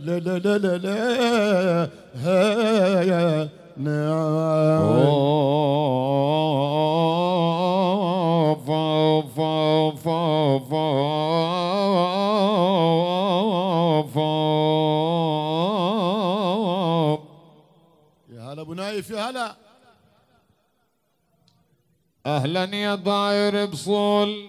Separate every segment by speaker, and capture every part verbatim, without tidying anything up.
Speaker 1: لا لا لا لا لا ها نعم يا هلا ابو نايف يا هلا.
Speaker 2: اهلا يا ضاير بصول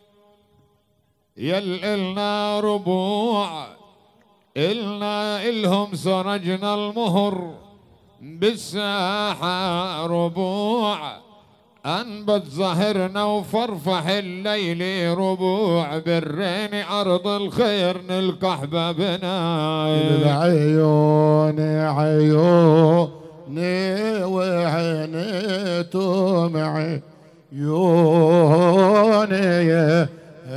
Speaker 2: يل إلنا ربوع إلنا إلهم سرجنا المهر بالساحة ربوع أنبت زهرنا وفرفح الليل ربوع بالرين أرض الخير نلقح بابنا
Speaker 1: العيون عيوني وعينيتو معي يوني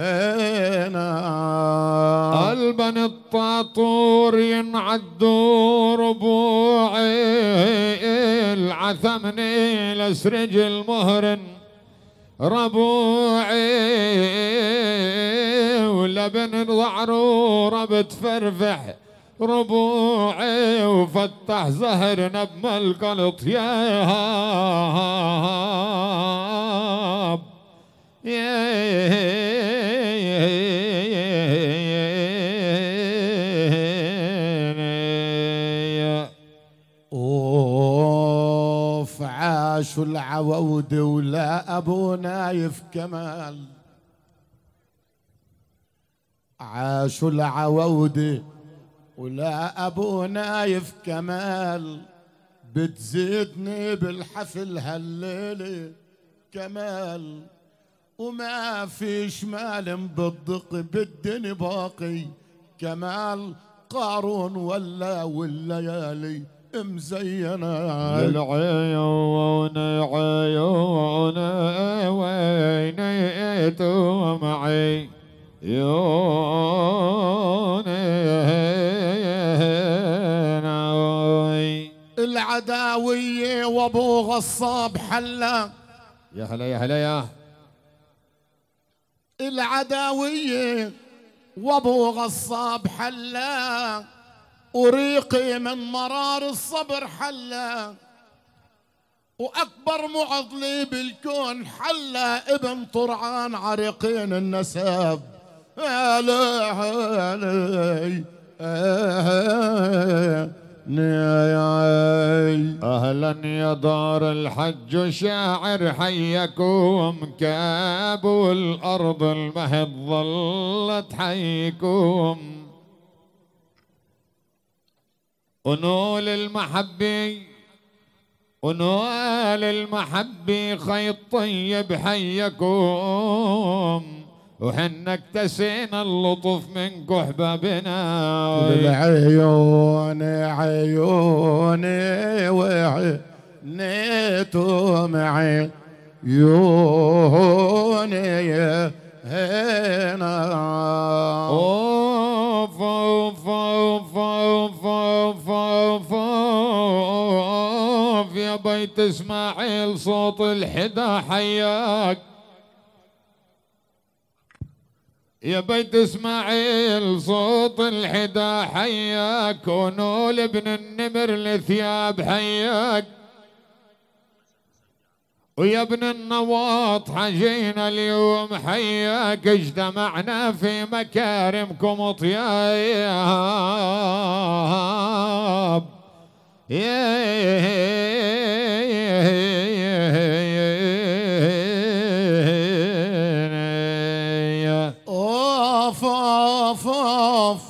Speaker 1: هنا
Speaker 2: البن الطاطور ينعدوا ربوعي العثمني لسرج المهرن ربوعي ولبن ضعرورة بتفرفح ربوعي وفتح زهرنا بملقلط يا هاب
Speaker 1: اوف عاشوا العوود ولا ابو نايف كمال عاشوا العوود ولا ابو نايف كمال بتزيدني بالحفل هالليله كمال وما فيش مال بالضق بالدنيا باقي كمال قارون ولا والليالي مزينة
Speaker 2: العيون عيون وينيتو معي يوني
Speaker 1: العداوية وابو غصاب حلا
Speaker 2: يا هلا يا هلا يا
Speaker 1: العداوية وابو غصاب حلا وريقي من مرار الصبر حلا واكبر معضلي بالكون حلا ابن طرعان عريقين النسب علي علي
Speaker 2: اهلا يا دار الحج شاعر حيكم كابو الارض المهد ظلت حيكم ونول المحبة ونول المحبة خيط طيب حيكم وحنا اكتسينا اللطف من كحبابنا
Speaker 1: العيون عيوني وعينيتو معي يوني هنا
Speaker 2: اوف اوف اوف اوف اوف اوف اوف يا بيت اسماعيل صوت الحدا حياك يا بيت اسماعيل صوت الحدا حياك ونول ابن النمر الثياب حياك ويا ابن النواط حجينا اليوم حياك اجتمعنا في مكارمكم طياب
Speaker 1: اوف اوف اوف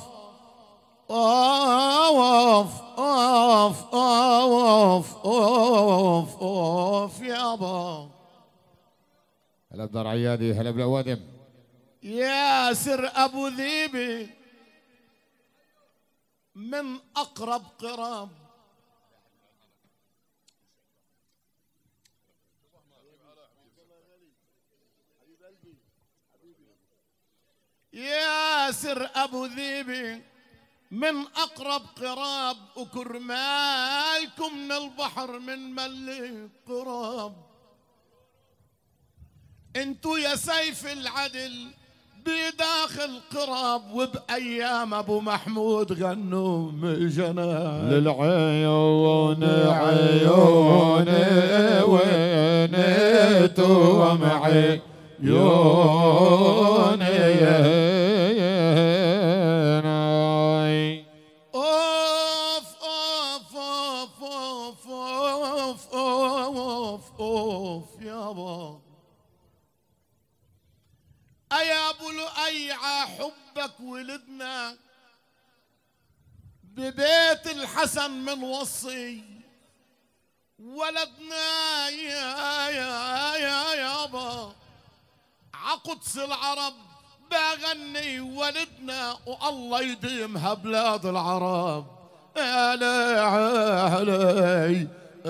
Speaker 1: اوف اوف اوف اوف اوف يابا
Speaker 2: هلا بدار عيادي هلا بالاوادم
Speaker 1: ياسر ابو ذيبي من اقرب قراب ياسر ابو ذيبي من اقرب قراب وكرمالكم من البحر من ملي قراب انتو يا سيف العدل بيدا شيخ القراب وبأيام أبو محمود غنوا مجنا
Speaker 2: للعيون عيوني وينتم عيوني
Speaker 1: أوف أوف أوف أوف أوف أوف أوف يابا أيا أبو لؤي ع حبك ولدنا ببيت الحسن من وصي ولدنا يا يا يا يابا عقدس العرب بغني ولدنا والله يديمها بلاد العرب علي علي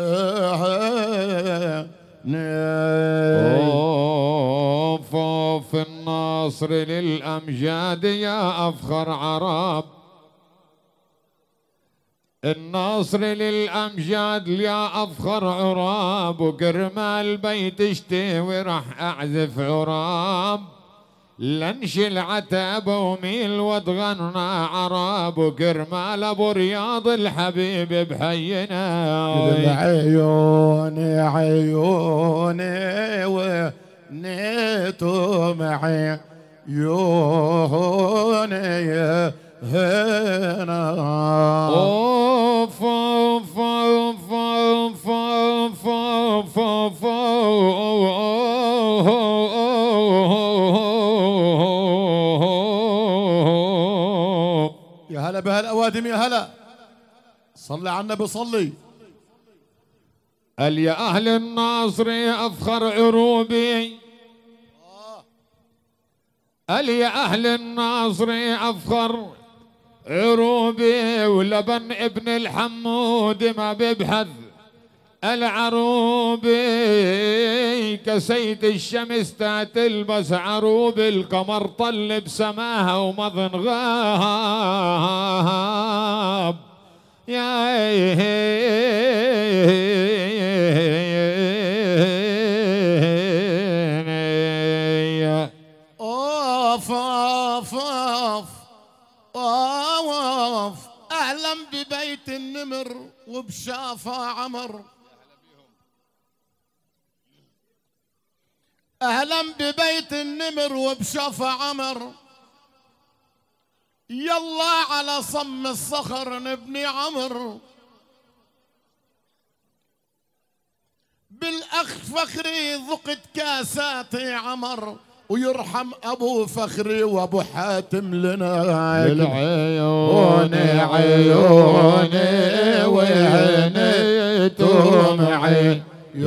Speaker 2: اوف اوف الناصر للامجاد يا افخر عرب الناصر للامجاد يا افخر عراب وكرمال بيت اشتوي راح اعزف عراب لنشل عتاب وميل وتغنى عرب وكرمال ابو رياض الحبيب بحينا
Speaker 1: عيوني عيوني ونيتو معي عيوني هنا
Speaker 2: اوف اوف اوف اوف اوف اوف اوف
Speaker 1: يا هلا بهالاوادم يا هلا صلي على النبي صلي
Speaker 2: قال يا اهل الناصر افخر عروبي قال يا اهل الناصر افخر عروبي ولبن ابن الحمود ما بيبحث العروبي كسيت الشمس تلبس عروبي القمر طل بسماها ومضن غاب يا
Speaker 1: اوف اوف اوف اوف اهلا ببيت النمر وبشافا عمر اهلا ببيت النمر وبشافا عمر يلا على صم الصخر نبني عمر بالاخ فخري ذقت كاساتي عمر ويرحم ابو فخري وابو حاتم لنا
Speaker 2: العيون عيوني وعينيتم عيوني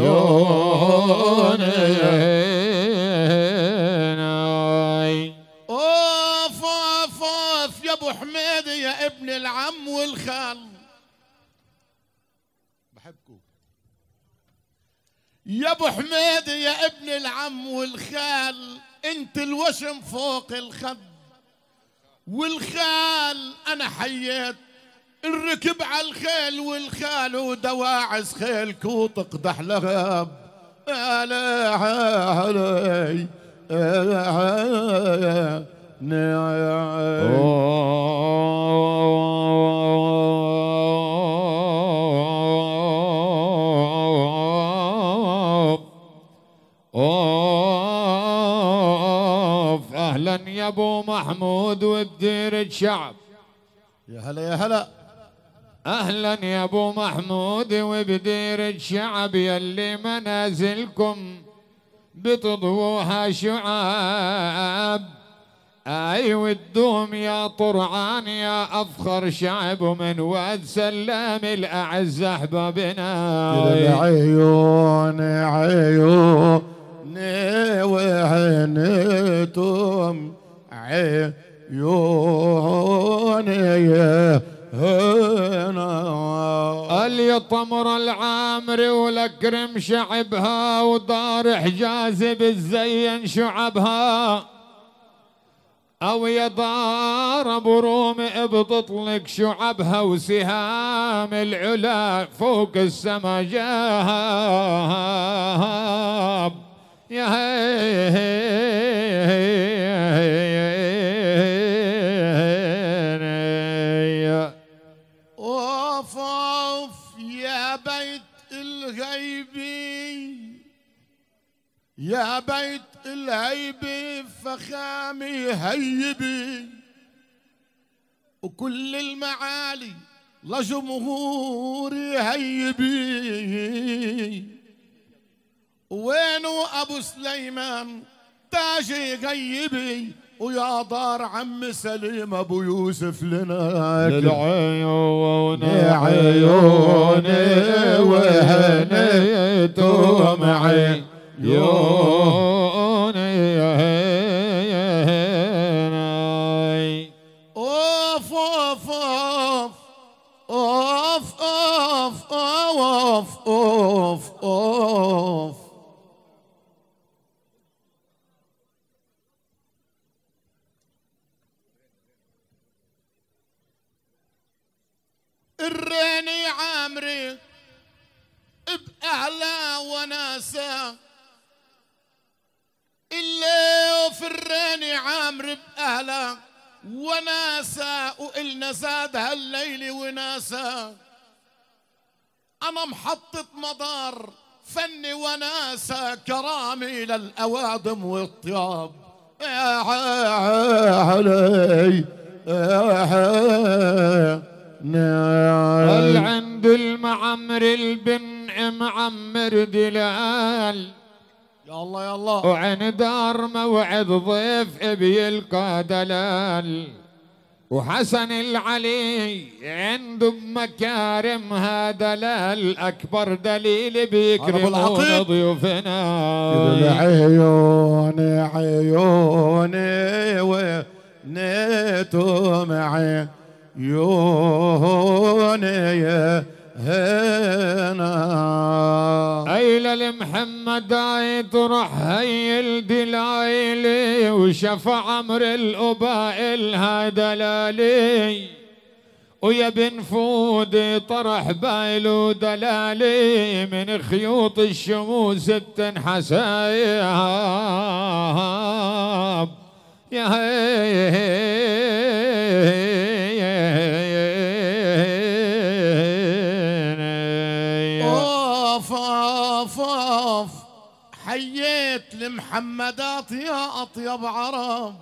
Speaker 1: اوف اوف اوف يا ابو حميد يا ابن العم والخال بحبكم يا ابو حميد يا ابن العم والخال انت الوشم فوق الخد والخال انا حييت الركب على الخيل والخال ودواعس خيلك وتقدح لغاب علي علي
Speaker 2: اوف اهلا يا ابو محمود وبديرة شعب
Speaker 1: يا هلا يا هلا
Speaker 2: اهلا يا ابو محمود وبديرة شعب يلي منازلكم بتضوها شعاب اي والدوم يا طرعان يا افخر شعب ومن واد سلام الاعز احبابنا
Speaker 1: العيون عيوني وعينتم عيوني هنا
Speaker 2: اليطمر العامري ولكرم شعبها ودار حجاز بالزين شعبها او يا دار ابو رومي بتطلق شعبها وسهام العلا فوق السما جاب يا هي
Speaker 1: يا بيت الهيبة فخامي هيبي وكل المعالي لجمهوري هيبي وينو ابو سليمان تاجي غيبي ويا دار عم سليم ابو يوسف لنا
Speaker 2: للعيون عيوني وهنيتم عيوني
Speaker 1: اوف اوف اوف اوف اوف اوف اوف الريني عامري بأعلى وناسا اللي في الريني عامري بأعلى وناسا وإلنا زاد هالليل وناسا أنا محطة مدار فني وناسا كرامي للأوادم والطياب علي
Speaker 2: هل عند المعمر البن معمر دلال
Speaker 1: يا الله يا الله
Speaker 2: وعن دار موعد ضيف ابي يلقى دلال وحسن العلي عنده بمكارمها دلال اكبر دليل بيكرمون ضيوفنا
Speaker 1: عيوني عيوني ونيتو معي يوني هنا
Speaker 2: ايل المحمد يطرح هي الدلايلي وشفع عمر الأبائل هدلالي ويا بن فودي طرح بايلو دلالي من خيوط الشموس التنحساب يا
Speaker 1: اوف اوف اوف حييت المحمدات يا اطيب عرب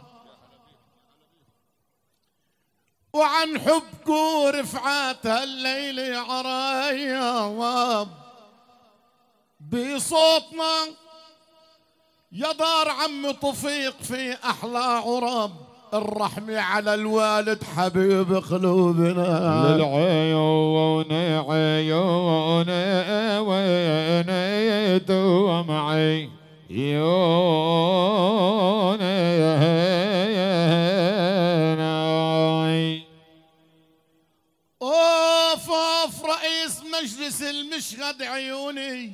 Speaker 1: وعن حبكو رفعات هالليل عرايا بصوتنا يا دار عم طفيق في احلى عرب الرحمة على الوالد حبيب قلوبنا
Speaker 2: للعيون عيون وينيتو معي يون
Speaker 1: اوف اوف رئيس مجلس المشهد عيوني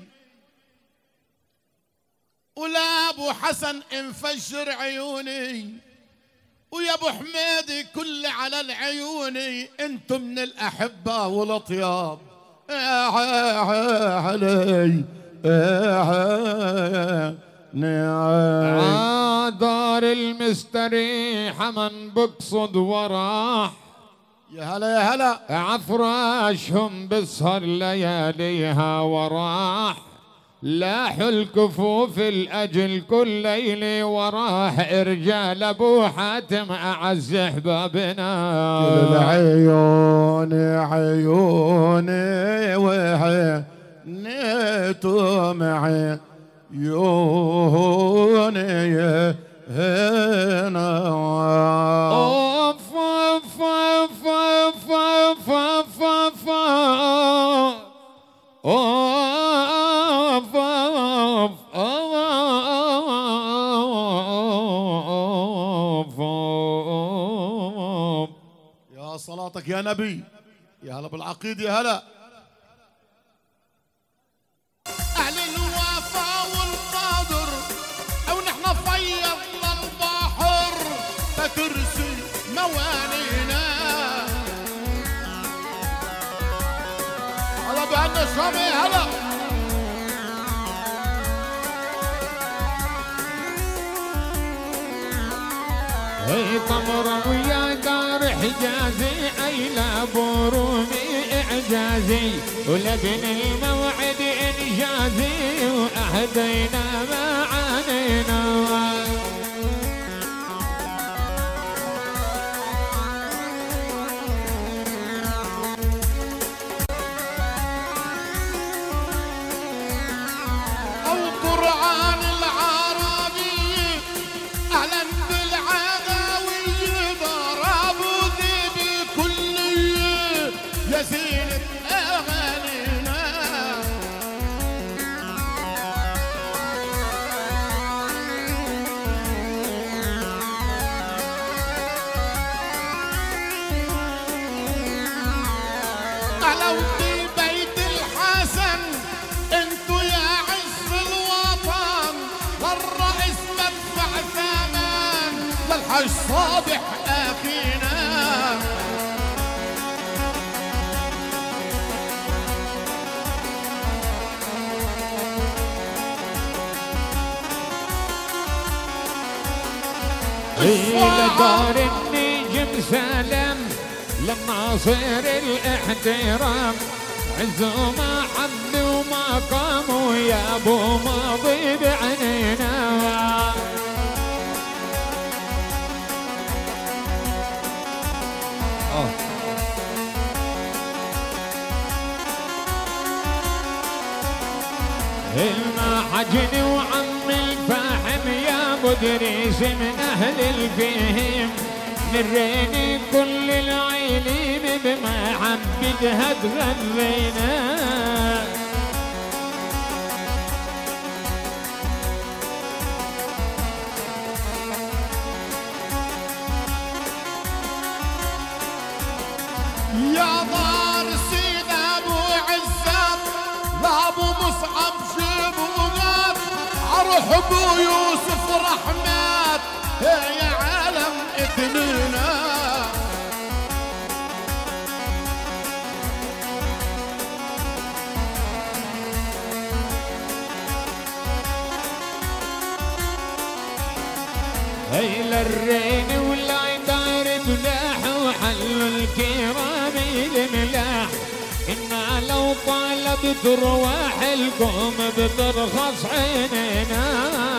Speaker 1: ولا ابو حسن انفجر عيوني ويا ابو حميدي كل على العيوني انتم من الاحبه والاطياب علي
Speaker 2: دار المستريحه من بقصد وراح
Speaker 1: يا هلا يا هلا
Speaker 2: عفراشهم بسهر لياليها وراح لاحوا الكفوف الأجل كل ليلة وراح رجال أبو حاتم أعز أحبابنا
Speaker 1: عيوني عيوني وحنيتو معي يوني هنا
Speaker 2: أوف أوف أوف أوف أوف أوف أوف
Speaker 1: يا صلاتك يا نبي يا هلا بالعقيد يا هلا أهل الوفا والقادر أو نحن فيضنا البحر فترسي موانينا هلا بأن شامي هلا
Speaker 2: هي طمر ويا دار حجازي أيلا برومي إعجازي ولبن الموعد إنجازي وأهدينا معاني
Speaker 1: ودي بيت الحسن انتو يا عز الوطن، للرئيس مدفع ثمن للحج صابح اخينا.
Speaker 2: إلى دار النجم سلام للناصر الاحترام، عز وما حب وما قام ويا ابو ماضي بعنينا. المحجن وعم الفاحم يا ابو دريس من اهل الفهم، مريني كل العيلين بمحبتها تغذينا.
Speaker 1: يا دار سيد ابو عزت لابو مصعب شبوغات، عرح ابو يوسف رحمات يا عالم اثنينا.
Speaker 2: هي للرين ولا دار بلاح وحلوا الكرام الملاح، إنا لو طالبت رواح القوم بترخص عينينا.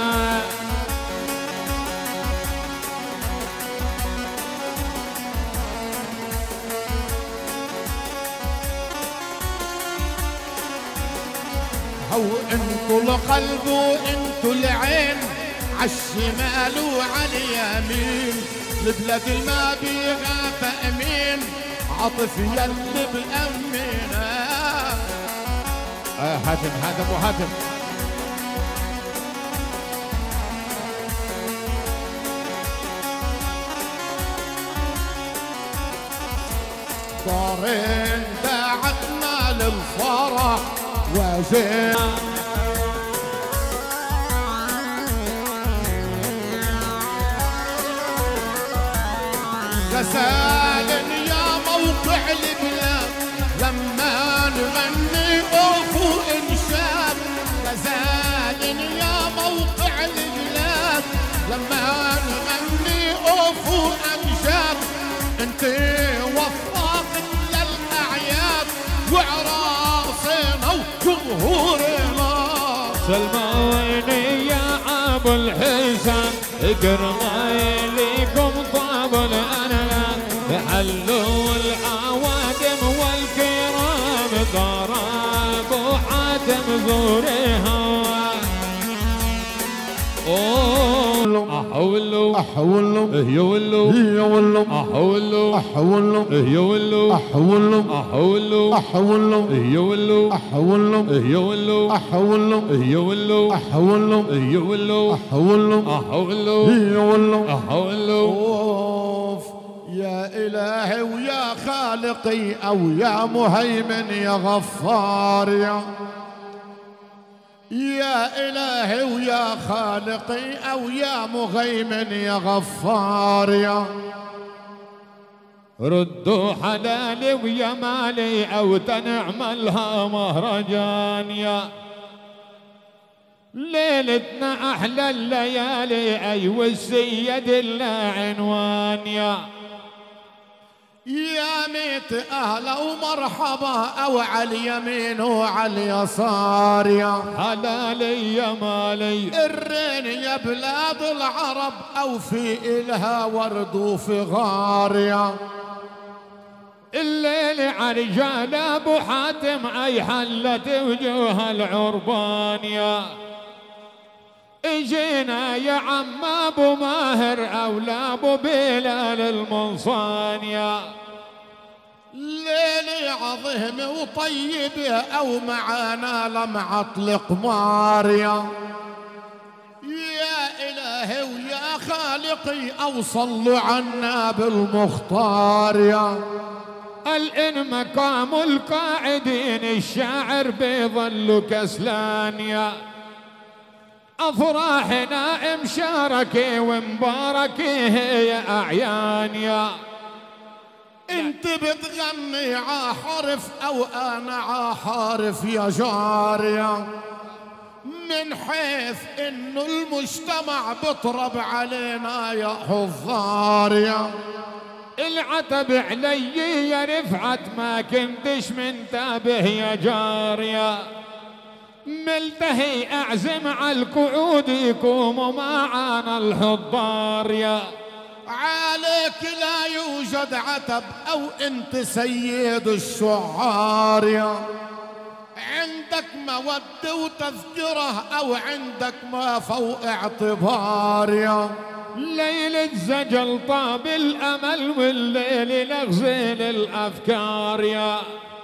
Speaker 1: هو انتو القلب وانتو العين، عالشمال وعاليمين، البلاد الما بيها تأمين، عطف يلي بأمينه.
Speaker 2: آه حاتم هذا ابو حاتم.
Speaker 1: دارين دعتنا للفرح وزين، غزال يا موقع البلاد لما نغني اوفو انشاد، غزال يا موقع البلاد لما نغني اوفو انشاد، انت وفاق للاعياد وعراصنا وجمهورنا.
Speaker 2: سلمى ويني يا ابو الحسن اقرنا ليكم طاب الانام، حلوا العوادم والكرام دار ابو حاتم زوريها. احولو
Speaker 1: احولو
Speaker 2: يولو
Speaker 1: يولو
Speaker 2: احولو
Speaker 1: احولو
Speaker 2: يولو
Speaker 1: احولو
Speaker 2: احولو
Speaker 1: احولو
Speaker 2: يولو
Speaker 1: احولو
Speaker 2: يولو
Speaker 1: احولو
Speaker 2: يولو
Speaker 1: احولو
Speaker 2: يولو
Speaker 1: احولو
Speaker 2: احولو
Speaker 1: يولو
Speaker 2: احولو.
Speaker 1: اوف يا الهي ويا خالقي او يا مهيمن يا غفار، يا يا إلهي ويا خالقي أو يا مهيمن يا غفار، يا
Speaker 2: ردوا حلالي ويا مالي أو تنعملها مهرجان، يا ليلتنا أحلى الليالي أيوة السيد الله عنوان، يا
Speaker 1: يا ميت أهلا ومرحبا أو على اليمين وعلى اليسار، يا
Speaker 2: حلالي يا مالي
Speaker 1: الرين يا بلاد العرب أو في إلها ورد وفغار، يا
Speaker 2: الليل عرجال أبو حاتم أي حلت وجوه العربان، يا اجينا يا عم ابو ماهر اولى ابو بلال المنصان، يا
Speaker 1: ليلي عظيم وطيب او معانا لمعة القمار، يا يا الهي ويا خالقي او صلوا عنا بالمختار، يا
Speaker 2: الإن مقام القاعدين الشاعر بيظل كسلان يا أفراحنا مشاركة ومباركة هي أعيان يا
Speaker 1: انت بتغني ع حرف او انا ع حرف يا جارية، من حيث انه المجتمع بطرب علينا يا حضار يا
Speaker 2: العتب علي يا رفعت ما كنتش منتبه يا جارية، ملتهي أعزم على القعود يقوموا معانا الحضار يا
Speaker 1: عليك لا يوجد عتب او انت سيد الشعار يا عندك مودة وتذكره او عندك ما فوق اعتبار يا
Speaker 2: ليلة زجل طاب الأمل والليل لغزل الأفكار يا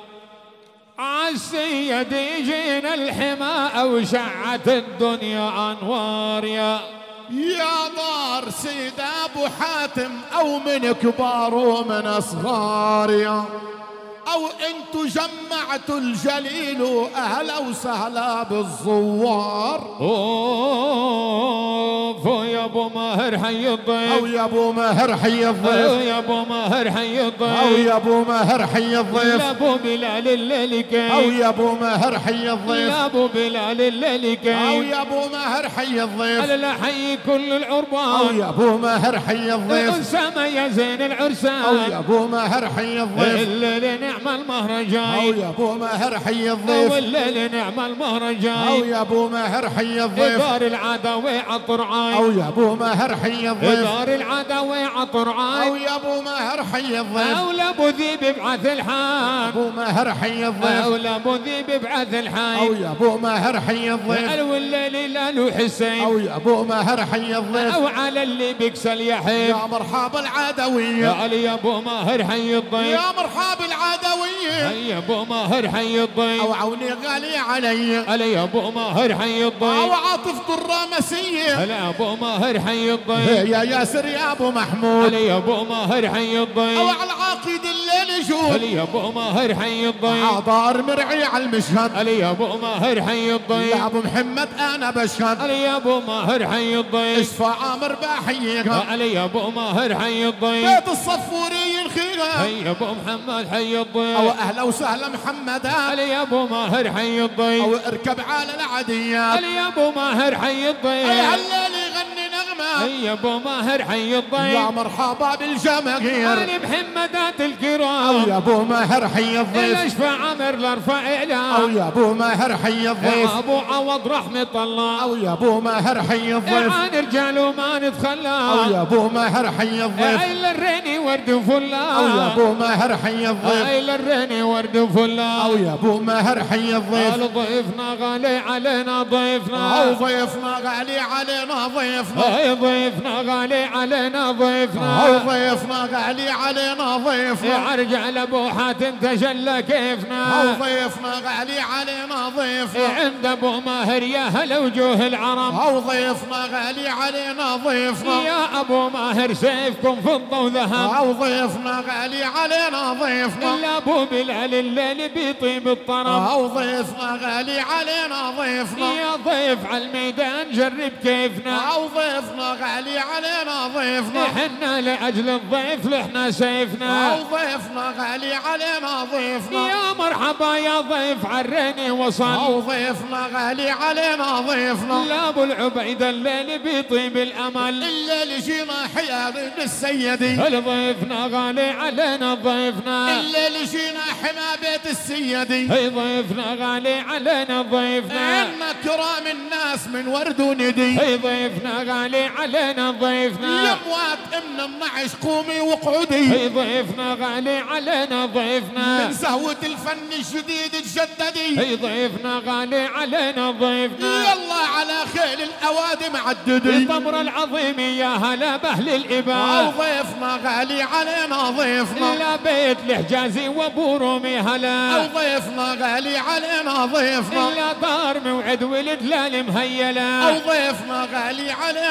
Speaker 2: عالسيد يجينا الحما أوشعت الدنيا أنوار يا
Speaker 1: يا دار سيد ابو حاتم او من كبار ومن صغار يا او انتو جمعتوا الجليل اهلا وسهلا بالزوار.
Speaker 2: اوه يا ابو ماهر حي الضيف
Speaker 1: او يا ابو ماهر حي الضيف
Speaker 2: او يا ابو ماهر حي الضيف
Speaker 1: او يا ابو ماهر حي الضيف
Speaker 2: يا ابو بلال الليل كيف
Speaker 1: او يا ابو ماهر حي الضيف
Speaker 2: يا ابو بلال الليل كيف
Speaker 1: او يا ابو ماهر حي الضيف
Speaker 2: على لا حي كل العربان
Speaker 1: او يا ابو ماهر حي الضيف
Speaker 2: اسامه يا زين العرسان
Speaker 1: او يا ابو ماهر حي الضيف
Speaker 2: الليل نعم المهرجان
Speaker 1: او يا ابو ماهر حي الضيف
Speaker 2: والليل نعم المهرجان
Speaker 1: او يا ابو ماهر حي الضيف
Speaker 2: دار العدوي عطر عاي
Speaker 1: او يا ابو ماهر حي الضيف
Speaker 2: دار العدوي عطر عاي
Speaker 1: او يا ابو ماهر حي الضيف
Speaker 2: او لابو ذيب بعث الحان
Speaker 1: ابو ماهر حي الضيف
Speaker 2: او لابو ذيب بعث الحان
Speaker 1: او يا ابو ماهر حي الضيف
Speaker 2: والليل لا له حسين
Speaker 1: او يا ابو ماهر حي الضيف
Speaker 2: او على اللي بيكسل يحيى
Speaker 1: يا مرحبا العدوية
Speaker 2: يا علي يا ابو ماهر حي الضيف
Speaker 1: يا مرحبا العدوية
Speaker 2: يا ابو ماهر حي الضيف
Speaker 1: او عوني غالي علي
Speaker 2: علي يا ابو ماهر حي الضيف
Speaker 1: او عاطف الرامسية
Speaker 2: هلا ابو ماهر حي الضيف
Speaker 1: يا ياسر يا ابو محمود
Speaker 2: علي يا ابو ماهر حي الضيف
Speaker 1: او على العقيد الليل جود
Speaker 2: علي يا ابو ماهر حي الضيف
Speaker 1: عطار مرعي على المشهد
Speaker 2: علي يا ابو ماهر حي الضيف
Speaker 1: يا ابو محمد انا بشهد
Speaker 2: علي يا ابو ماهر حي الضيف
Speaker 1: اشفى عامر بحييك
Speaker 2: علي يا ابو ماهر حي الضيف
Speaker 1: بيت الصفوري الخيرة
Speaker 2: حي يا ابو محمد حي الضيف
Speaker 1: او اهلا وسهلا محمد
Speaker 2: علي يا ابو ماهر حي الضيف
Speaker 1: او اركب على العديات
Speaker 2: علي يا ابو ماهر حي الضيف
Speaker 1: اي هالليل يغني نغمة
Speaker 2: حي يا ابو ماهر حي الضيف
Speaker 1: يا مرحبا بالجماهير
Speaker 2: علي محمدات الكرام
Speaker 1: او يا ابو ماهر حي الضيف
Speaker 2: الاشفى عمر لارفع اعلام
Speaker 1: او يا ابو ماهر حي الضيف
Speaker 2: ابو عوض رحمة الله
Speaker 1: او يا ابو ماهر حي الضيف
Speaker 2: عن رجال وما نتخلى
Speaker 1: او يا ابو ماهر حي الضيف
Speaker 2: ايل الريني ورد وفلا
Speaker 1: او يا ابو ماهر حي الضيف
Speaker 2: ايل الريني ورد وفلا
Speaker 1: او يا ابو ماهر حي الضيف
Speaker 2: قال ضيفنا غالي علينا ضيفنا
Speaker 1: او ضيفنا غالي علينا ضيفنا
Speaker 2: اي ضيفنا غالي علينا ضيفنا
Speaker 1: او ضيفنا غالي علينا ضيفنا
Speaker 2: ارجع لابو حاتم تجلى كيفنا
Speaker 1: او ضيفنا غالي علينا ضيفنا
Speaker 2: عند ابو ماهر يا هلا وجوه العرم
Speaker 1: او ضيفنا غالي علينا ضيفنا
Speaker 2: يا ابو ماهر سيفكم فضه وذهب
Speaker 1: او ضيفنا غالي علينا ضيفنا
Speaker 2: الا ابو بلال الليل بيطيب الطرب
Speaker 1: او ضيفنا غالي علينا ضيفنا
Speaker 2: يا ضيف على الميدان جرب كيفنا
Speaker 1: او ضيفنا غالي علينا ضيفنا
Speaker 2: احنا لاجل الضيف لحنا سيفنا
Speaker 1: او ضيفنا غالي علينا ضيفنا
Speaker 2: يا مرحبا يا ضيف عريني وصل
Speaker 1: او ضيفنا غالي علينا ضيفنا
Speaker 2: لا ابو العبيد الليل بيطيب الامل
Speaker 1: الليل جينا حياد السيدي
Speaker 2: ضيفنا غالي علينا ضيفنا
Speaker 1: الليل جينا حما بيت السيدي
Speaker 2: هي ضيفنا غالي علينا ضيفنا
Speaker 1: عنا كرام الناس من ورد وندي
Speaker 2: هي ضيفنا غالي علينا ضيفنا
Speaker 1: يا موات من النعش قومي وقعدي
Speaker 2: هي ضيفنا غالي علينا ضيفنا
Speaker 1: من زهوة الفن الجديد تجددي
Speaker 2: هي ضيفنا غالي علينا ضيفنا
Speaker 1: يلا على خيل الاوادم عددي
Speaker 2: الطمر العظيم يا هلا باهل
Speaker 1: او
Speaker 2: الاباء
Speaker 1: ضيفنا غالي علينا ضيفنا
Speaker 2: لا بيت الحجازي وابو رومي
Speaker 1: او
Speaker 2: هلا
Speaker 1: ضيفنا غالي علينا ضيفنا
Speaker 2: لا دار موعد ولد لا
Speaker 1: او
Speaker 2: المهيله
Speaker 1: ضيفنا غالي علينا
Speaker 2: او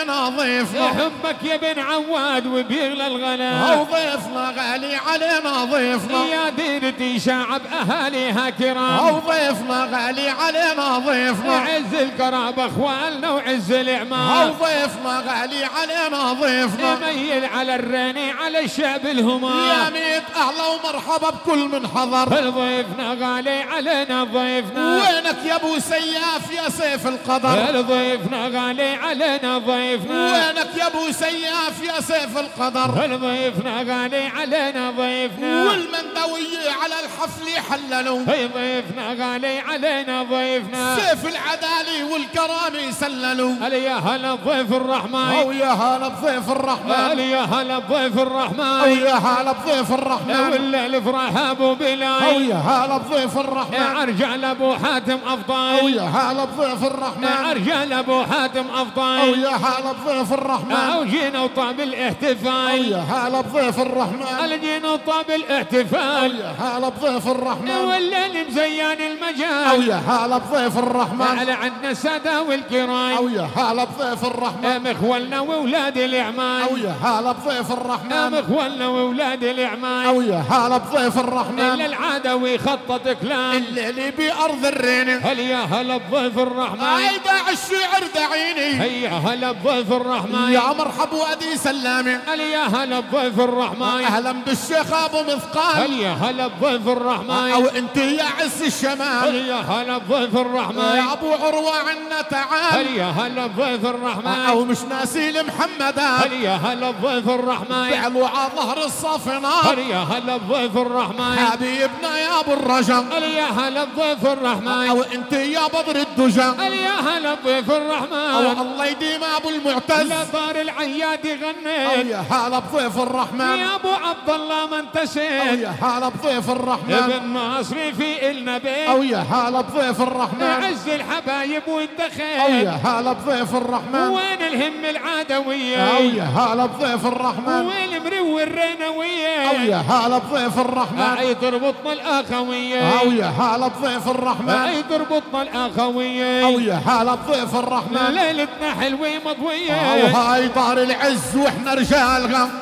Speaker 1: ضيفنا
Speaker 2: يحبك يا بن عواد وبيغلى الغلا
Speaker 1: او ضيفنا غالي علينا ضيفنا
Speaker 2: يا ديرتي شعب اهاليها كرام
Speaker 1: او ضيفنا غالي علينا ضيفنا
Speaker 2: عز القرابة اخوالنا وعز
Speaker 1: او
Speaker 2: الاعمار
Speaker 1: ضيفنا غالي علينا ضيفنا
Speaker 2: يميل على الريني على الشعب الهمار
Speaker 1: يا ميت اهلا ومرحبا بكل من حضر
Speaker 2: ضيفنا غالي علينا ضيفنا
Speaker 1: وينك يا ابو سياف يا سيف القدر
Speaker 2: ضيفنا غالي علينا ضيفنا
Speaker 1: وينك يا ابو سياف يا سيف القدر
Speaker 2: ضيفنا غالي علينا ضيفنا
Speaker 1: والمندوية على الحفل حللوا
Speaker 2: ضيفنا غالي علينا ضيفنا
Speaker 1: سيف العدالي والكرامي سللوا
Speaker 2: هلا يا هلا بضيف الرحمن
Speaker 1: او يا هلا بضيف الرحمن
Speaker 2: هلا يا هلا بضيف
Speaker 1: او
Speaker 2: الرحمن
Speaker 1: يا هلا بضيف الرحمن
Speaker 2: ولا الفرح ابو
Speaker 1: او
Speaker 2: بلاي
Speaker 1: يا هلا بضيف الرحمن
Speaker 2: ارجع ابو حاتم
Speaker 1: او
Speaker 2: افضل
Speaker 1: يا هلا بضيف الرحمن
Speaker 2: ارجع ابو حاتم
Speaker 1: او
Speaker 2: افضل
Speaker 1: يا هلا بضيف الرحمن
Speaker 2: او جينا وطاب
Speaker 1: او
Speaker 2: الاحتفال
Speaker 1: يا هلا بضيف الرحمن
Speaker 2: جينا وطاب
Speaker 1: او
Speaker 2: الاحتفال
Speaker 1: يا هلا بضيف الرحمن
Speaker 2: والليل مزيان
Speaker 1: او
Speaker 2: المجال
Speaker 1: يا هلا بضيف الرحمن
Speaker 2: على عندنا السادة والكرام
Speaker 1: او يا هلا بضيف الرحمن
Speaker 2: مخولنا واولاد الاعمال
Speaker 1: او يا هلا بضيف الرحمن
Speaker 2: مخولنا واولاد الاعمال
Speaker 1: او يا هلا بضيف الرحمن
Speaker 2: للعدوي خطط كلام
Speaker 1: الليلي بارض الرينه
Speaker 2: هل يا هلا بضيف الرحمن
Speaker 1: ايدع الشعر دعيني
Speaker 2: هيا هلا بضيف الرحمن
Speaker 1: يا مرحب وادي سلامه
Speaker 2: هل يا هلا بضيف الرحمن
Speaker 1: اهلا بالشيخ ابو مثقال
Speaker 2: هل يا هلا بضيف الرحمن
Speaker 1: او انت يا عز
Speaker 2: هل
Speaker 1: الشمال
Speaker 2: يا هلا بضيف الرحمن
Speaker 1: يا ابو عروه عنا
Speaker 2: هل
Speaker 1: تعال
Speaker 2: يا هلا بضيف الرحمن
Speaker 1: او مش ناسي المحمدات
Speaker 2: هل يا هلا بضيف الرحمن
Speaker 1: فعلوا على ظهر الصافنات
Speaker 2: هل يا هلا بضيف الرحمن
Speaker 1: حبيبنا يا ابو الرجم
Speaker 2: هل يا هلا بضيف الرحمن
Speaker 1: او انت يا بدر الدجى
Speaker 2: هل يا هلا بضيف
Speaker 1: او
Speaker 2: الرحمن
Speaker 1: الله يديم ابو المعتز
Speaker 2: لا طار العياد
Speaker 1: او
Speaker 2: يغني
Speaker 1: يا هلا بضيف الرحمن
Speaker 2: يا ابو عبد الله ما
Speaker 1: او
Speaker 2: انتسيت
Speaker 1: يا هلا بضيف الرحمن
Speaker 2: ابن ناصري في النا بيت
Speaker 1: او يا هلا بضيف الرحمن
Speaker 2: عز الحبايب وانت
Speaker 1: او
Speaker 2: خير
Speaker 1: يا هلا بضيف الرحمن
Speaker 2: وين الهم العدوية
Speaker 1: او يا هلا بضيف الرحمن
Speaker 2: وين مرو الرينوية
Speaker 1: او يا هلا بضيف الرحمن
Speaker 2: اي تربطنا الاخوية
Speaker 1: او يا هلا بضيف الرحمن
Speaker 2: اي تربطنا الاخوية
Speaker 1: او يا هلا بضيف الرحمن
Speaker 2: ليلتنا حلوة مضوية
Speaker 1: او هاي دار العز واحنا رجال غم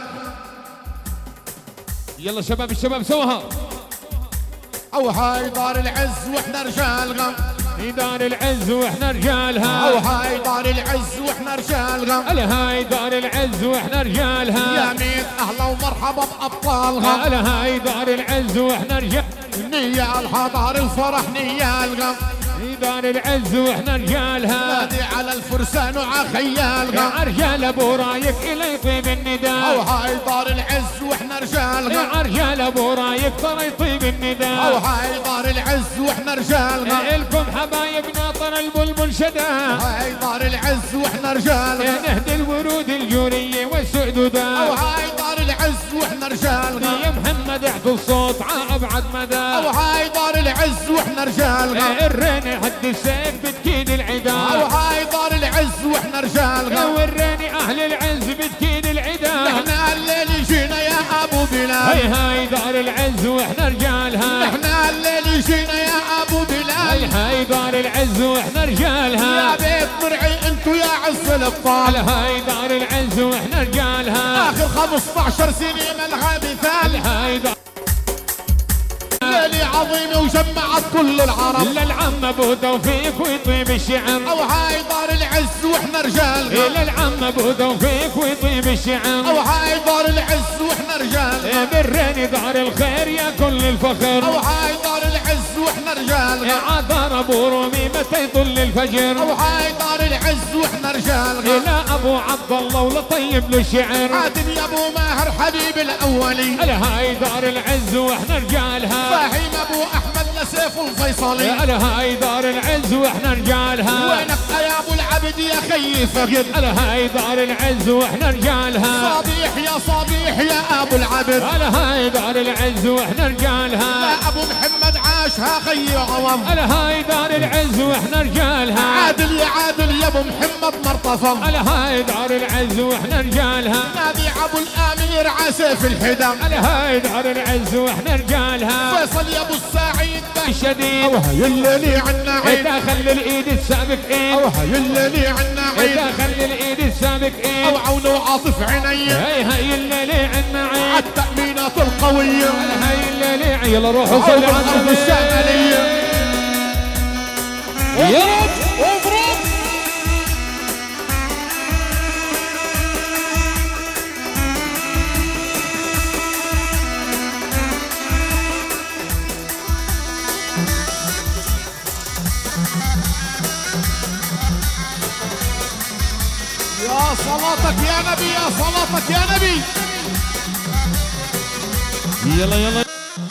Speaker 2: يلا شباب الشباب سوها
Speaker 1: او هاي دار العز واحنا رجال غم
Speaker 2: دار العز واحنا رجالها
Speaker 1: او هاي دار العز واحنا رجال غم
Speaker 2: هاي دار العز واحنا رجالها
Speaker 1: يا ميت اهلا ومرحبا بابطالها
Speaker 2: هاي دار العز واحنا رجال
Speaker 1: نيالها دار الفرح نيال غم
Speaker 2: دار العز واحنا رجالها
Speaker 1: نادي على الفرسان وع خيال غم
Speaker 2: يا رجال ابو رايك الى يطيب
Speaker 1: او
Speaker 2: النداء
Speaker 1: هاي دار العز واحنا رجال غم
Speaker 2: يا رجال ابو رايك ترى يطيب
Speaker 1: او
Speaker 2: النداء
Speaker 1: هاي دار العز واحنا رجال غم
Speaker 2: الكم حبايبنا طر البلبل شدا
Speaker 1: هاي دار العز واحنا رجال غم
Speaker 2: نهدي الورود الجورية والسعدودا
Speaker 1: او هاي دار العز واحنا رجال غم
Speaker 2: يا محمد احط الصوت ع ابعد مدى
Speaker 1: او هاي دار العز واحنا رجال غم
Speaker 2: الريني حد السيف بتكيد
Speaker 1: او
Speaker 2: العدا
Speaker 1: هاي دار العز واحنا رجال غم
Speaker 2: وريني اهل العز بتكيد العدا
Speaker 1: احنا الليل جينا يا ابو بلال
Speaker 2: هاي هاي دار العز واحنا رجالها
Speaker 1: احنا الليل جينا يا ابو
Speaker 2: هاي
Speaker 1: بلال
Speaker 2: هاي دار العز واحنا
Speaker 1: يا
Speaker 2: رجالها
Speaker 1: بيت مرعي انتو يا عز الابطال
Speaker 2: هاي دار العز واحنا رجالها
Speaker 1: اخر خمسطعش سنه ملها مثال
Speaker 2: هاي دار
Speaker 1: ليلة عظيمة وجمعت كل العرب
Speaker 2: للعم ابو توفيق ويطيب الشعر
Speaker 1: او هاي دار العز واحنا رجال غم
Speaker 2: للعم ابو توفيق ويطيب
Speaker 1: او
Speaker 2: الشعر
Speaker 1: هاي دار العز واحنا رجال غم
Speaker 2: بالراني دار الخير يا كل
Speaker 1: او
Speaker 2: الفخر
Speaker 1: هاي دار العز واحنا رجال غم
Speaker 2: عذر ابو رومي متى يطل
Speaker 1: او
Speaker 2: الفجر
Speaker 1: هاي دار العز واحنا رجال غم
Speaker 2: لا ابو عبد الله ولا طيب له الشعر
Speaker 1: عادل يا ابو ماهر حبيب الاولي
Speaker 2: هاي دار العز واحنا رجالها
Speaker 1: فاهم ابو احمد لسيف الفيصلي
Speaker 2: هاي دار العز واحنا رجالها
Speaker 1: وينك يا ابو العبد يا خي فقد
Speaker 2: هاي دار العز واحنا رجالها
Speaker 1: صبيح يا صبيح يا ابو العبد
Speaker 2: هاي دار العز واحنا رجالها
Speaker 1: لا ابو محمد عاش عاشها خي عوض.
Speaker 2: الهاي دار العز واحنا رجالها.
Speaker 1: عادل يا عادل يا ابو محمد مرتفض.
Speaker 2: الهاي دار العز واحنا رجالها.
Speaker 1: نادي ابو الامير عسيف الحدم.
Speaker 2: الهاي دار العز واحنا رجالها.
Speaker 1: فيصل يا ابو السعيد
Speaker 2: الشديد.
Speaker 1: اوها يلي عنا عيد.
Speaker 2: داخل الايد السابق ايد.
Speaker 1: اوها يلي عنا عيد.
Speaker 2: داخل الايد السابق ايد.
Speaker 1: او عون وعاطف عيني.
Speaker 2: هي هي الليلي عنا عيد.
Speaker 1: التأمينات القوية.
Speaker 2: هي الليلي يلا روحوا صلوا على النبي
Speaker 1: الشمالية.
Speaker 2: اضرب
Speaker 1: اضرب. يا صلاتك يا نبي يا صلاتك يا نبي.
Speaker 2: يلا يلا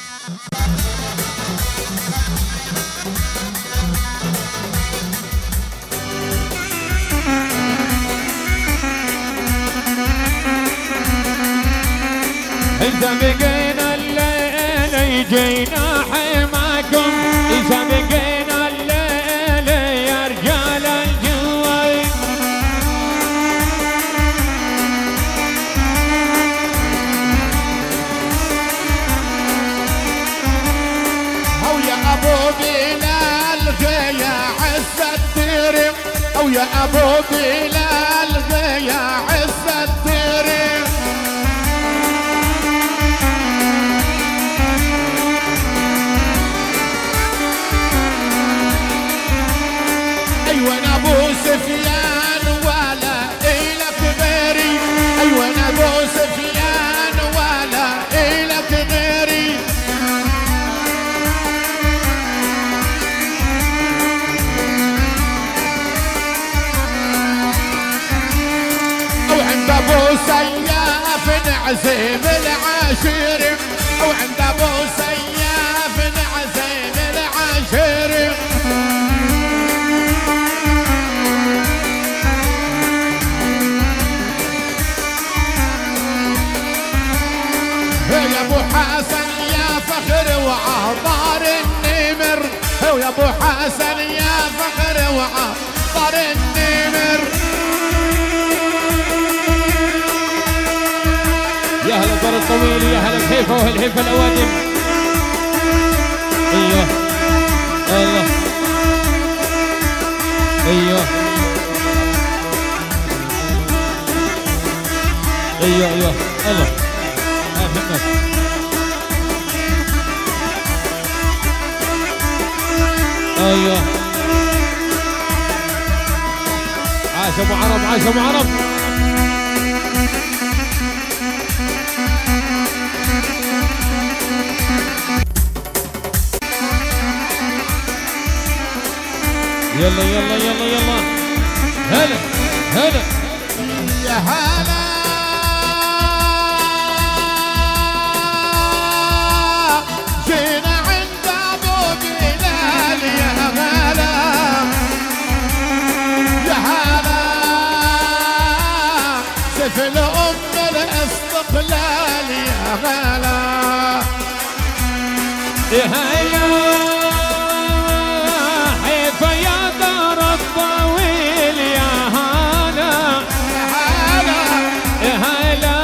Speaker 2: إذا بقينا الليل جينا حماكم. إذا بقينا الليل يا رجال الجوي.
Speaker 1: أو يا أبو بلال يا عز الدير. أو يا أبو بلال يا عز الدير. أيوة أنا أبو سفيان ولا إلك غيري. أيوة أنا أبو سفيان ولا إلك غيري. أو عند أبو سياف نعزم العاشر. أو عند أبو سياف نعزم العاشر. يا ابو حسن يا فخر وعطار النمر. يا ابو حسن يا فخر وعطار النمر.
Speaker 2: يا هلا الدار الطويل يا هلا الحيفا والحيفا الاوادم. ايوه الله ايوه ايوه ايوه الله محمد. ايوه عاش ابو عرب عاش ابو عرب. يلا يلا يلا يلا هلا هلا
Speaker 1: يا هلا جينا عند ابو بلال. يا هلا يا هلا سيف الام الاستقلال. يا هلا
Speaker 2: يا هلا حيفا يا دار الطويل. يا هلا
Speaker 1: يا هلا
Speaker 2: يا هلا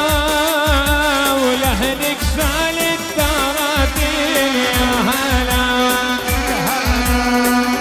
Speaker 2: ولهنك سال التراتيل. يا هلا
Speaker 1: يا هلا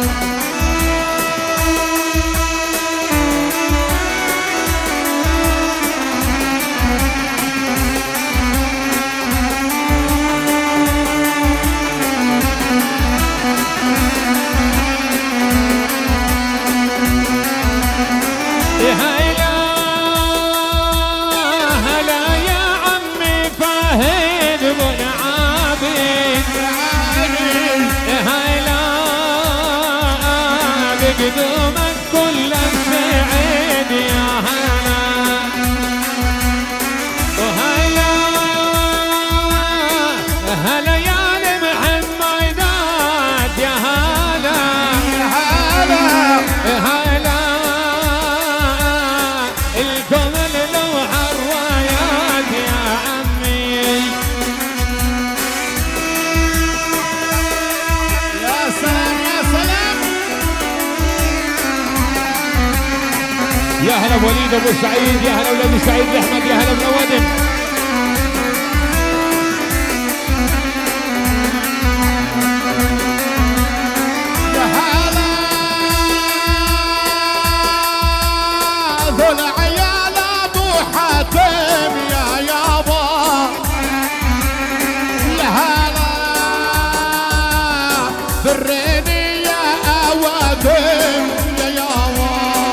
Speaker 2: قدومك كل سعيد. يا هلا وهلا هلا يا المحمدات. يا هلا
Speaker 1: يا هلا
Speaker 2: هلا الكم اللوح الرايات. يا عمي ابو وليد ابو سعيد، يا هلا ولاد سعيد احمد، يا هلا بنوادم.
Speaker 1: يا هلا ذو العيال ابو حاتم يا يابا، يا هلا بريني يا اوادم يا يابا.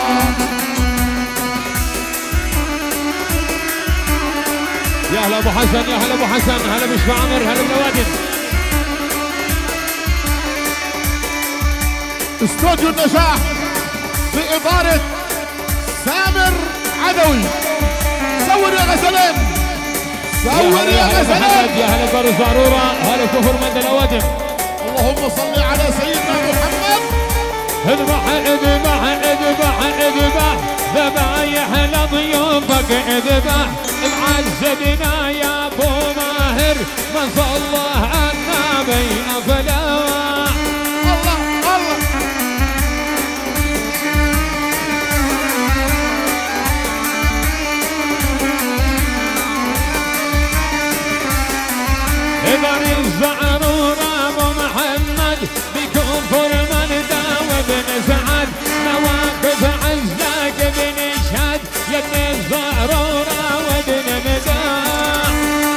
Speaker 2: يا هلا ابو حسن، يا هلا ابو حسن، هلا بشفى عمر، هلا بنوادم.
Speaker 1: استوديو النجاح بإدارة سامر عدوي. صور يا غزلان، صور يا غزلان.
Speaker 2: يا هلا بارو زعرورة، هلا كفر مند الأوادم.
Speaker 1: اللهم صل على سيدنا محمد.
Speaker 2: اذبح اذبح اذبح اذبح ذبايح لضيوفك، اذبح معزدنا يا ابو ماهر، ما صلى النبي افلاح.
Speaker 1: الله الله
Speaker 2: إذن الزعرورة ابو محمد بكفر من داوب سعد، مواقف عزاك بنشهد يا ابن الزعرورة ودن مداح.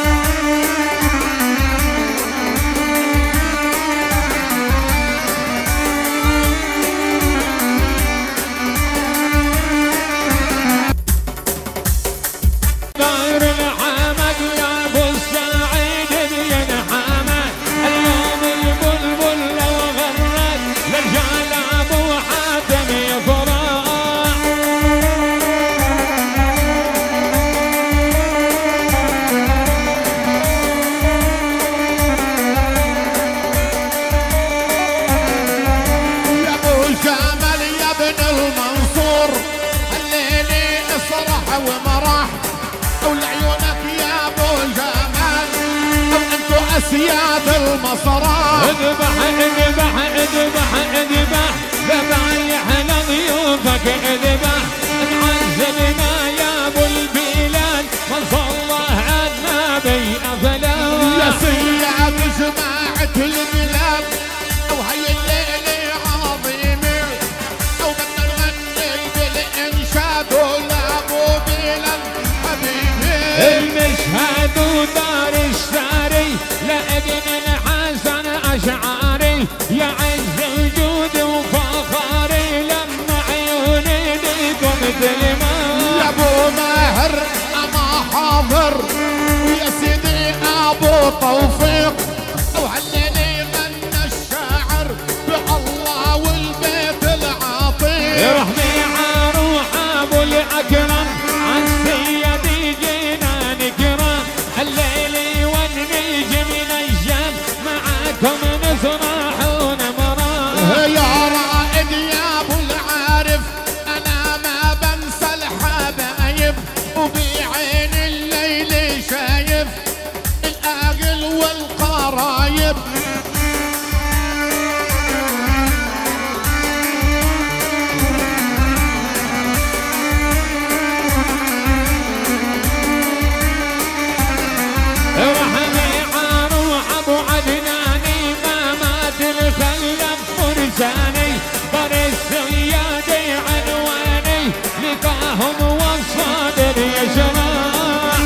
Speaker 2: داير الحمد يا ابو السعيد بينحمد، اليوم البلبل لو غرد للجال ابو حاتم يفرح.
Speaker 1: يا ابو جمال يا ابن المنصور، الليلي اصرح ومرح، او لعيونك يا ابو جمال، او انتو اسياد المسرح.
Speaker 2: اذبح اذبح اذبح اذبح ذبايح لضيوفك، اذبح معزلنا يا ابو البلاد، ما صلى النبي افلاح.
Speaker 1: يا سياد جماعة البلاد، او هي الليلة عظيمة، او بدنا نغني بالانشاد لابو بلال حبيبي.
Speaker 2: المشهد ودار الشاري لابن الحسن اشعاري، يا عز وجود وفخاري لما عيوني ليكم تلمع.
Speaker 1: يا ابو ماهر انا حاضر، ويا سيدي ابو توفيق، وهالليلة غنى الشاعر بالله والبيت العطيق.
Speaker 2: يرحمي عروح ابو الاكرم عالسيدي جينا نكرم، الليل والنجم نجم معاكم نسرح ونمرح.
Speaker 1: يا رائد يا ابو العارف، انا ما بنسى الحبايب، وبعين الليل شايف الاهل والقرايب.
Speaker 2: رحمي عروح ابو عدناني، ما مات الخلف فرساني، بر السيادي عنواني، لقاهم والصادر يشرح.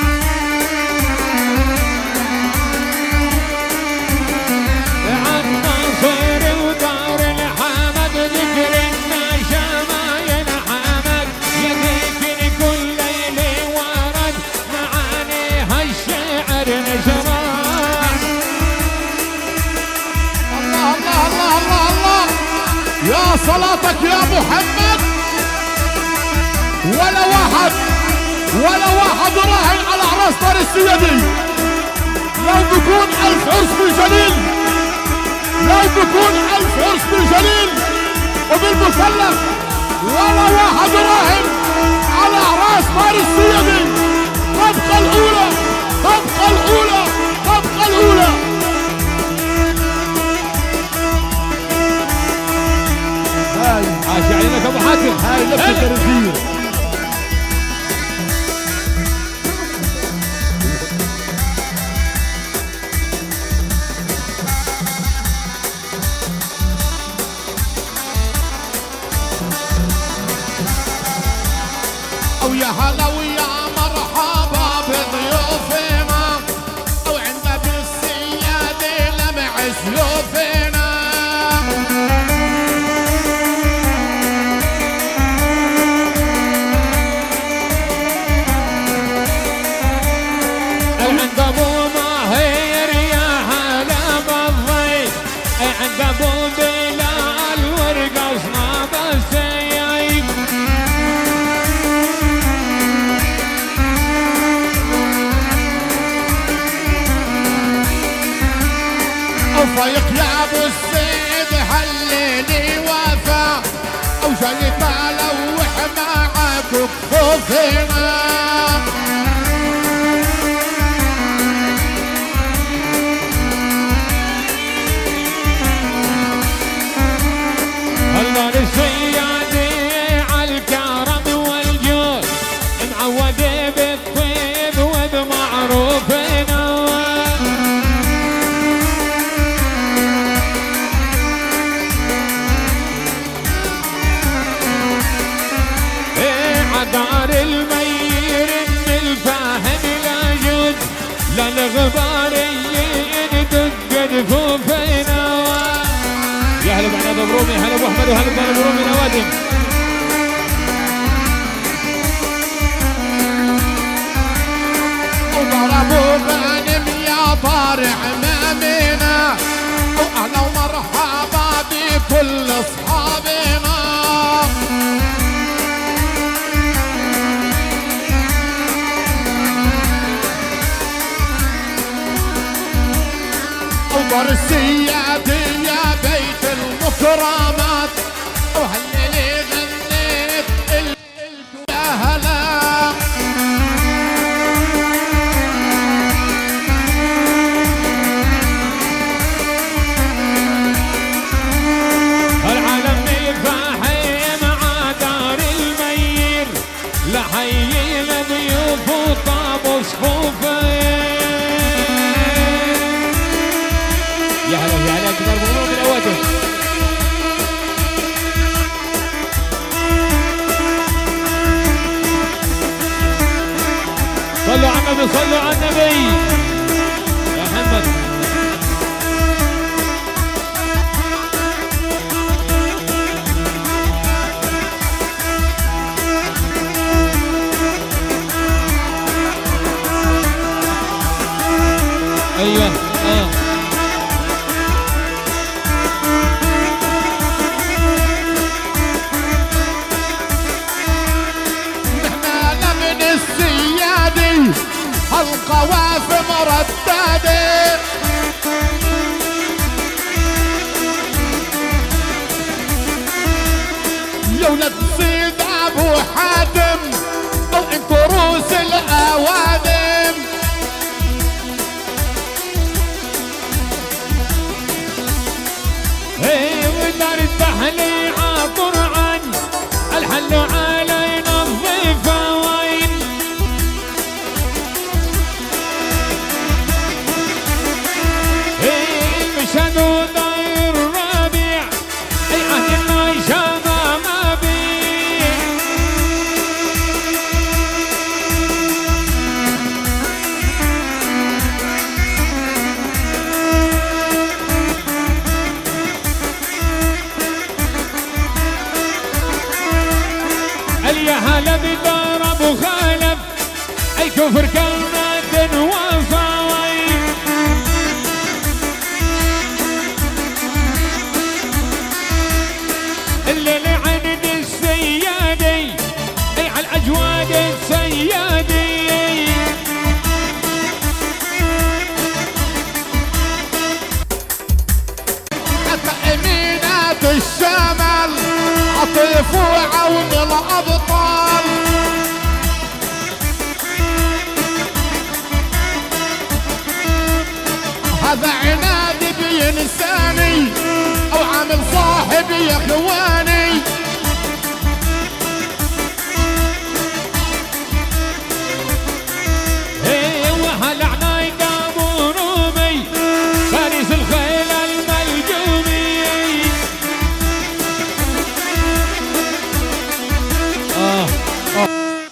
Speaker 2: عالناصر ودار الحمد ذكر الناشا ما ينحمد، يذكر كل ليل ورد معاني هالشعر نشرح.
Speaker 1: الله الله الله الله الله، يا صلاتك يا محمد. ولا واحد ولا واحد راهن على عراس دار السيدي، لو بكون ألف عرس بالجليل، لو بكون ألف عرس بالجليل وبالمثلث، ولا واحد راهن على عراس دار السيدي. طبقة الأولى، طبقة الأولى، طبقة الأولى.
Speaker 2: عاش عليك ابو حاتم،
Speaker 1: هاي لفة ترفيه. وفايق يا ابو السيد هالليل وفا وجاي تلوح معك بخوفنا.
Speaker 2: الله للسيادة عالكرم والجود معود بالطيب وبمعروفنا. عدار المير من الفاهم لا جود للغباريين دق دفوفنا. يا هلا بعناد برومي، هلا ابو احمد وهلا بعناد برومي نوادم.
Speaker 1: وضربوا غانم يا طارع امامنا واهلا ومرحبا بكل اصحابنا. وبر السيادة يا بيت المكرمات وهالليل غنيت الكل يا هلا.
Speaker 2: العالم يفاحم عدار المير لحي الضيوف وطاب صفوفه. يا هلا يا هلا كبار بغلوب من أوادم. صلوا على النبي صلوا على النبي يا محمد. ايوه اه
Speaker 1: القوافي مرددة يا ولد سيد ابو حاتم ضوء كروس الاوادم.
Speaker 2: ايه ودار التحلي عطر عن الحل علينا الضيفه وين. مشهدوا داير الربيع اي عهد ما يشابه ما بيه. يا هلا بدار ابو خالف اي كفر كلمة وفا وين. الليل عند السيادي اي على الاجواد السيادي.
Speaker 1: تأمينات الشمال عطيف وعون الابطال. هذا عناد بينساني او عامل صاحبي يا اخواني.
Speaker 2: ايه وهلا عناي قاموا رومي فارس الخيل الملجومي. اه اه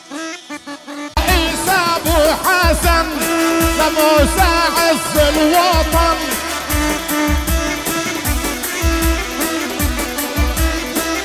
Speaker 1: عيسى ابو حسن لموسى عز الوطن.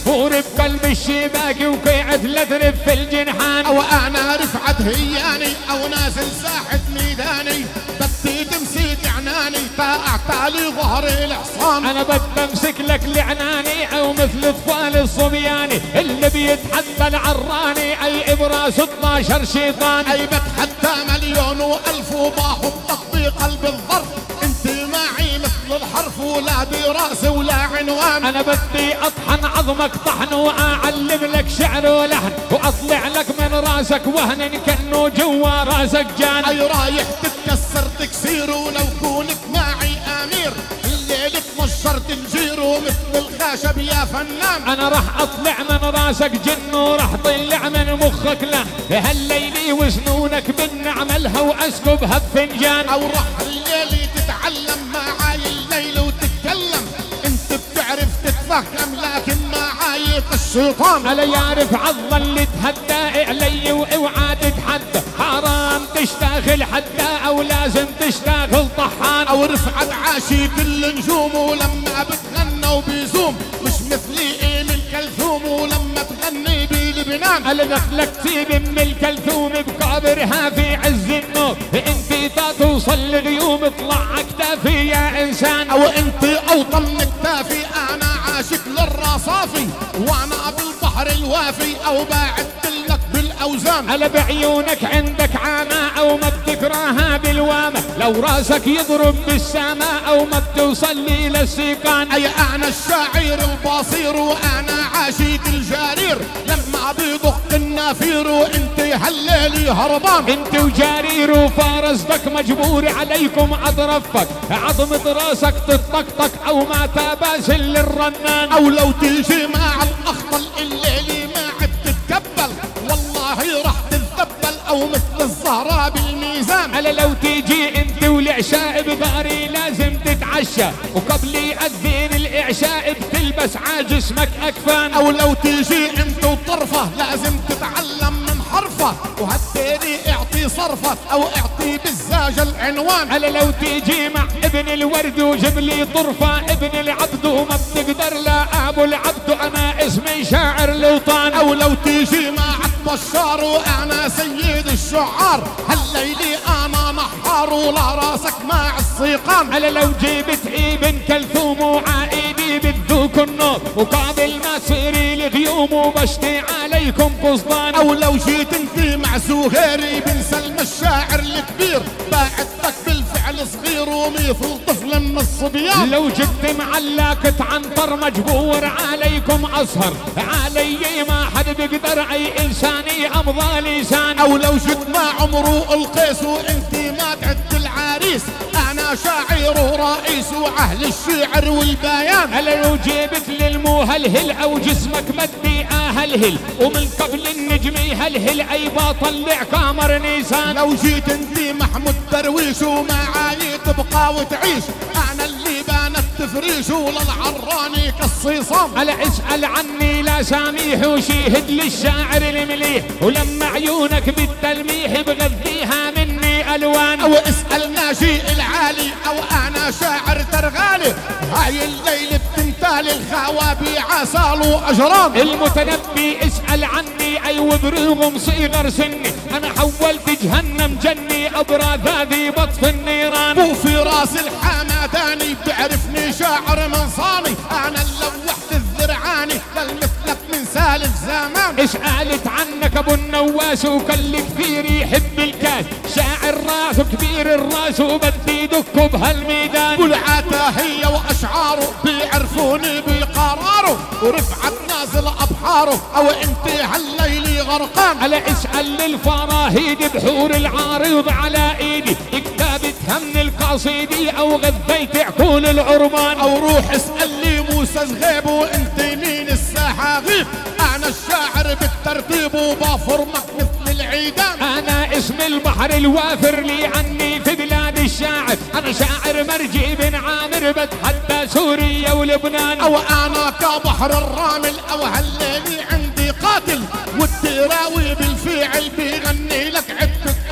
Speaker 2: عصفور بقلب الشباك وقيعت لترف في الجنحان.
Speaker 1: او انا رفعت هياني او نازل ساحة ميداني بدي تمسك عناني تاعتالي ظهري الحصان.
Speaker 2: انا بدي امسك لك لعناني او مثل اطفال الصبياني اللي بيتحدى العراني اي ابراس اثناشر شيطان.
Speaker 1: اي بتحدى مليون والف وباخذ تطبيق قلب الظرف انت معي مثل الحرف ولا براس ولا عنوان.
Speaker 2: انا بدي اطحن عظمك طحن واعلم لك شعر ولحن واطلع لك من راسك وهن كانه جوا راسك جان.
Speaker 1: اي رايح تتكسر تكسير ولو كونك معي امير الليل تمشر تنجير مثل الخشب يا فنان.
Speaker 2: انا راح اطلع من راسك جن وراح طلع من مخك له هالليلي وسنونك بالنعملها واسكبها بفنجان.
Speaker 1: او راح الليلي تتعلم معاي الليل وتتكلم انت بتعرف تتفهم لكن معاي الشيطان.
Speaker 2: انا يعرف عض اللي تهدى علي واوعى تتحدى حرام تشتغل حتى او لازم تشتغل طحان.
Speaker 1: او رفعت عاشي كل نجوم ولما بتغنى وبيزوم مش مثلي ام الكلثوم ولما تغني بلبنان.
Speaker 2: انا دخلك تسيب ام الكلثوم بقابرها في عز النوم انت توصل لغيوم اطلع اكتافي يا انسان.
Speaker 1: او انت اوطن من كتافي انا عاشق للرصافي وانا بالبحر الوافي او باعدت لك بالاوزان.
Speaker 2: انا بعيونك عندك عامة او ما بتكرهها بالوامة لو راسك يضرب بالسماء او ما بتوصل لي للسيقان.
Speaker 1: اي انا الشاعر البصير وانا عاشق الجرير لما بيضخ النافير وانت هالليلي هربان.
Speaker 2: انت وجرير وفارستك مجبور عليكم اطرفك عظمة راسك تطقطق او ما تباسل للرنان.
Speaker 1: او لو تيجي مع الاخطل الليلي ما عد تتكبل والله راح تتذبل او مثل الزهراء بالميزان.
Speaker 2: الا لو تيجي انت والعشاء بغاري لازم تتعشى وقبل يأذن الإعشاء بتلبس عاجسمك أكفان.
Speaker 1: او لو تيجي انت وطرفه لازم تتعلم من حرفه وهالتاني اعطي صرفه او اعطي بالزاج العنوان.
Speaker 2: الا لو تيجي مع ابن الورد وجيب لي طرفه ابن العبد وما بتقدر لا ابو العبد انا اسمي شاعر لوطان.
Speaker 1: او لو تيجي مع بشار وانا سيد الشعار هالليلي انا نحار ولا راسك مع السيقان.
Speaker 2: الا لو جبت ابن كلثوم وعائدي بالذوق النور وقابل ما تصيري الغيوم وبشتي عليكم قصدان.
Speaker 1: او لو جيت انت مع زهيري بن سلم الشاعر الكبير باعدتك بالفعل صغير ومثل طفل من الصبيان.
Speaker 2: لو جبت معلاكة عنطر مجبور عليكم اصهر علي ما حد بيقدر اي انساني امضى لسان.
Speaker 1: او لو جيت مع عمرو القيس وانت ما تعد العريس انا شاعر ورئيس واهل الشعر والبيان.
Speaker 2: هلا لو جيبت للمهلهل او جسمك بدي اهلهل ومن قبل النجم يهلهل اي بطلع قمر نيسان.
Speaker 1: لو جيت انت محمود درويش ومعاي تبقى وتعيش انا اللي بانت تفريش وللعراني كالصيصان.
Speaker 2: هلا اسال عني لا ساميح وشيهد للشاعر المليح ولما عيونك بالتلميح بغذيها مني الوان.
Speaker 1: او اسال ناجي العالي او انا شاعر ترغالي هاي الليل بتنتالي الخوابي عسال واجرام.
Speaker 2: المتنبي اسال عني اي وبرغم صغر سني انا حولت جهنم جني ابرى ذاذي بطف النيران.
Speaker 1: مو في راس الحمداني بعرفني شاعر من صاني انا اللوحت الذرعاني للمثلك من سالف زمان.
Speaker 2: اسالت عنك ابو النواس وكل كثير يحب الكاس شاعر راسه كبير الراس وبدي دكه بهالميدان.
Speaker 1: والعتاهية واشعاره بيعرفوني بقراره ورفعت نازل ابحاره او انت هالليلي غرقان.
Speaker 2: على اسال للفراهيد بحور العارض على ايدي كتابتها من القصيدي او غذيت عقول العربان.
Speaker 1: او روح اسال لي موسى زغيب وانت مين الساحه غيب انا الشاعر بالترتيب وبافرمك مثل العيدان.
Speaker 2: انا اسم البحر الوافر لي عني في بلاد الشاعر انا شاعر مرجي بن عامر بتحدى سوريا ولبنان.
Speaker 1: او انا كبحر الرامل او هالليلي عندي قاتل والتراوي بالفعل بيغني لك عدة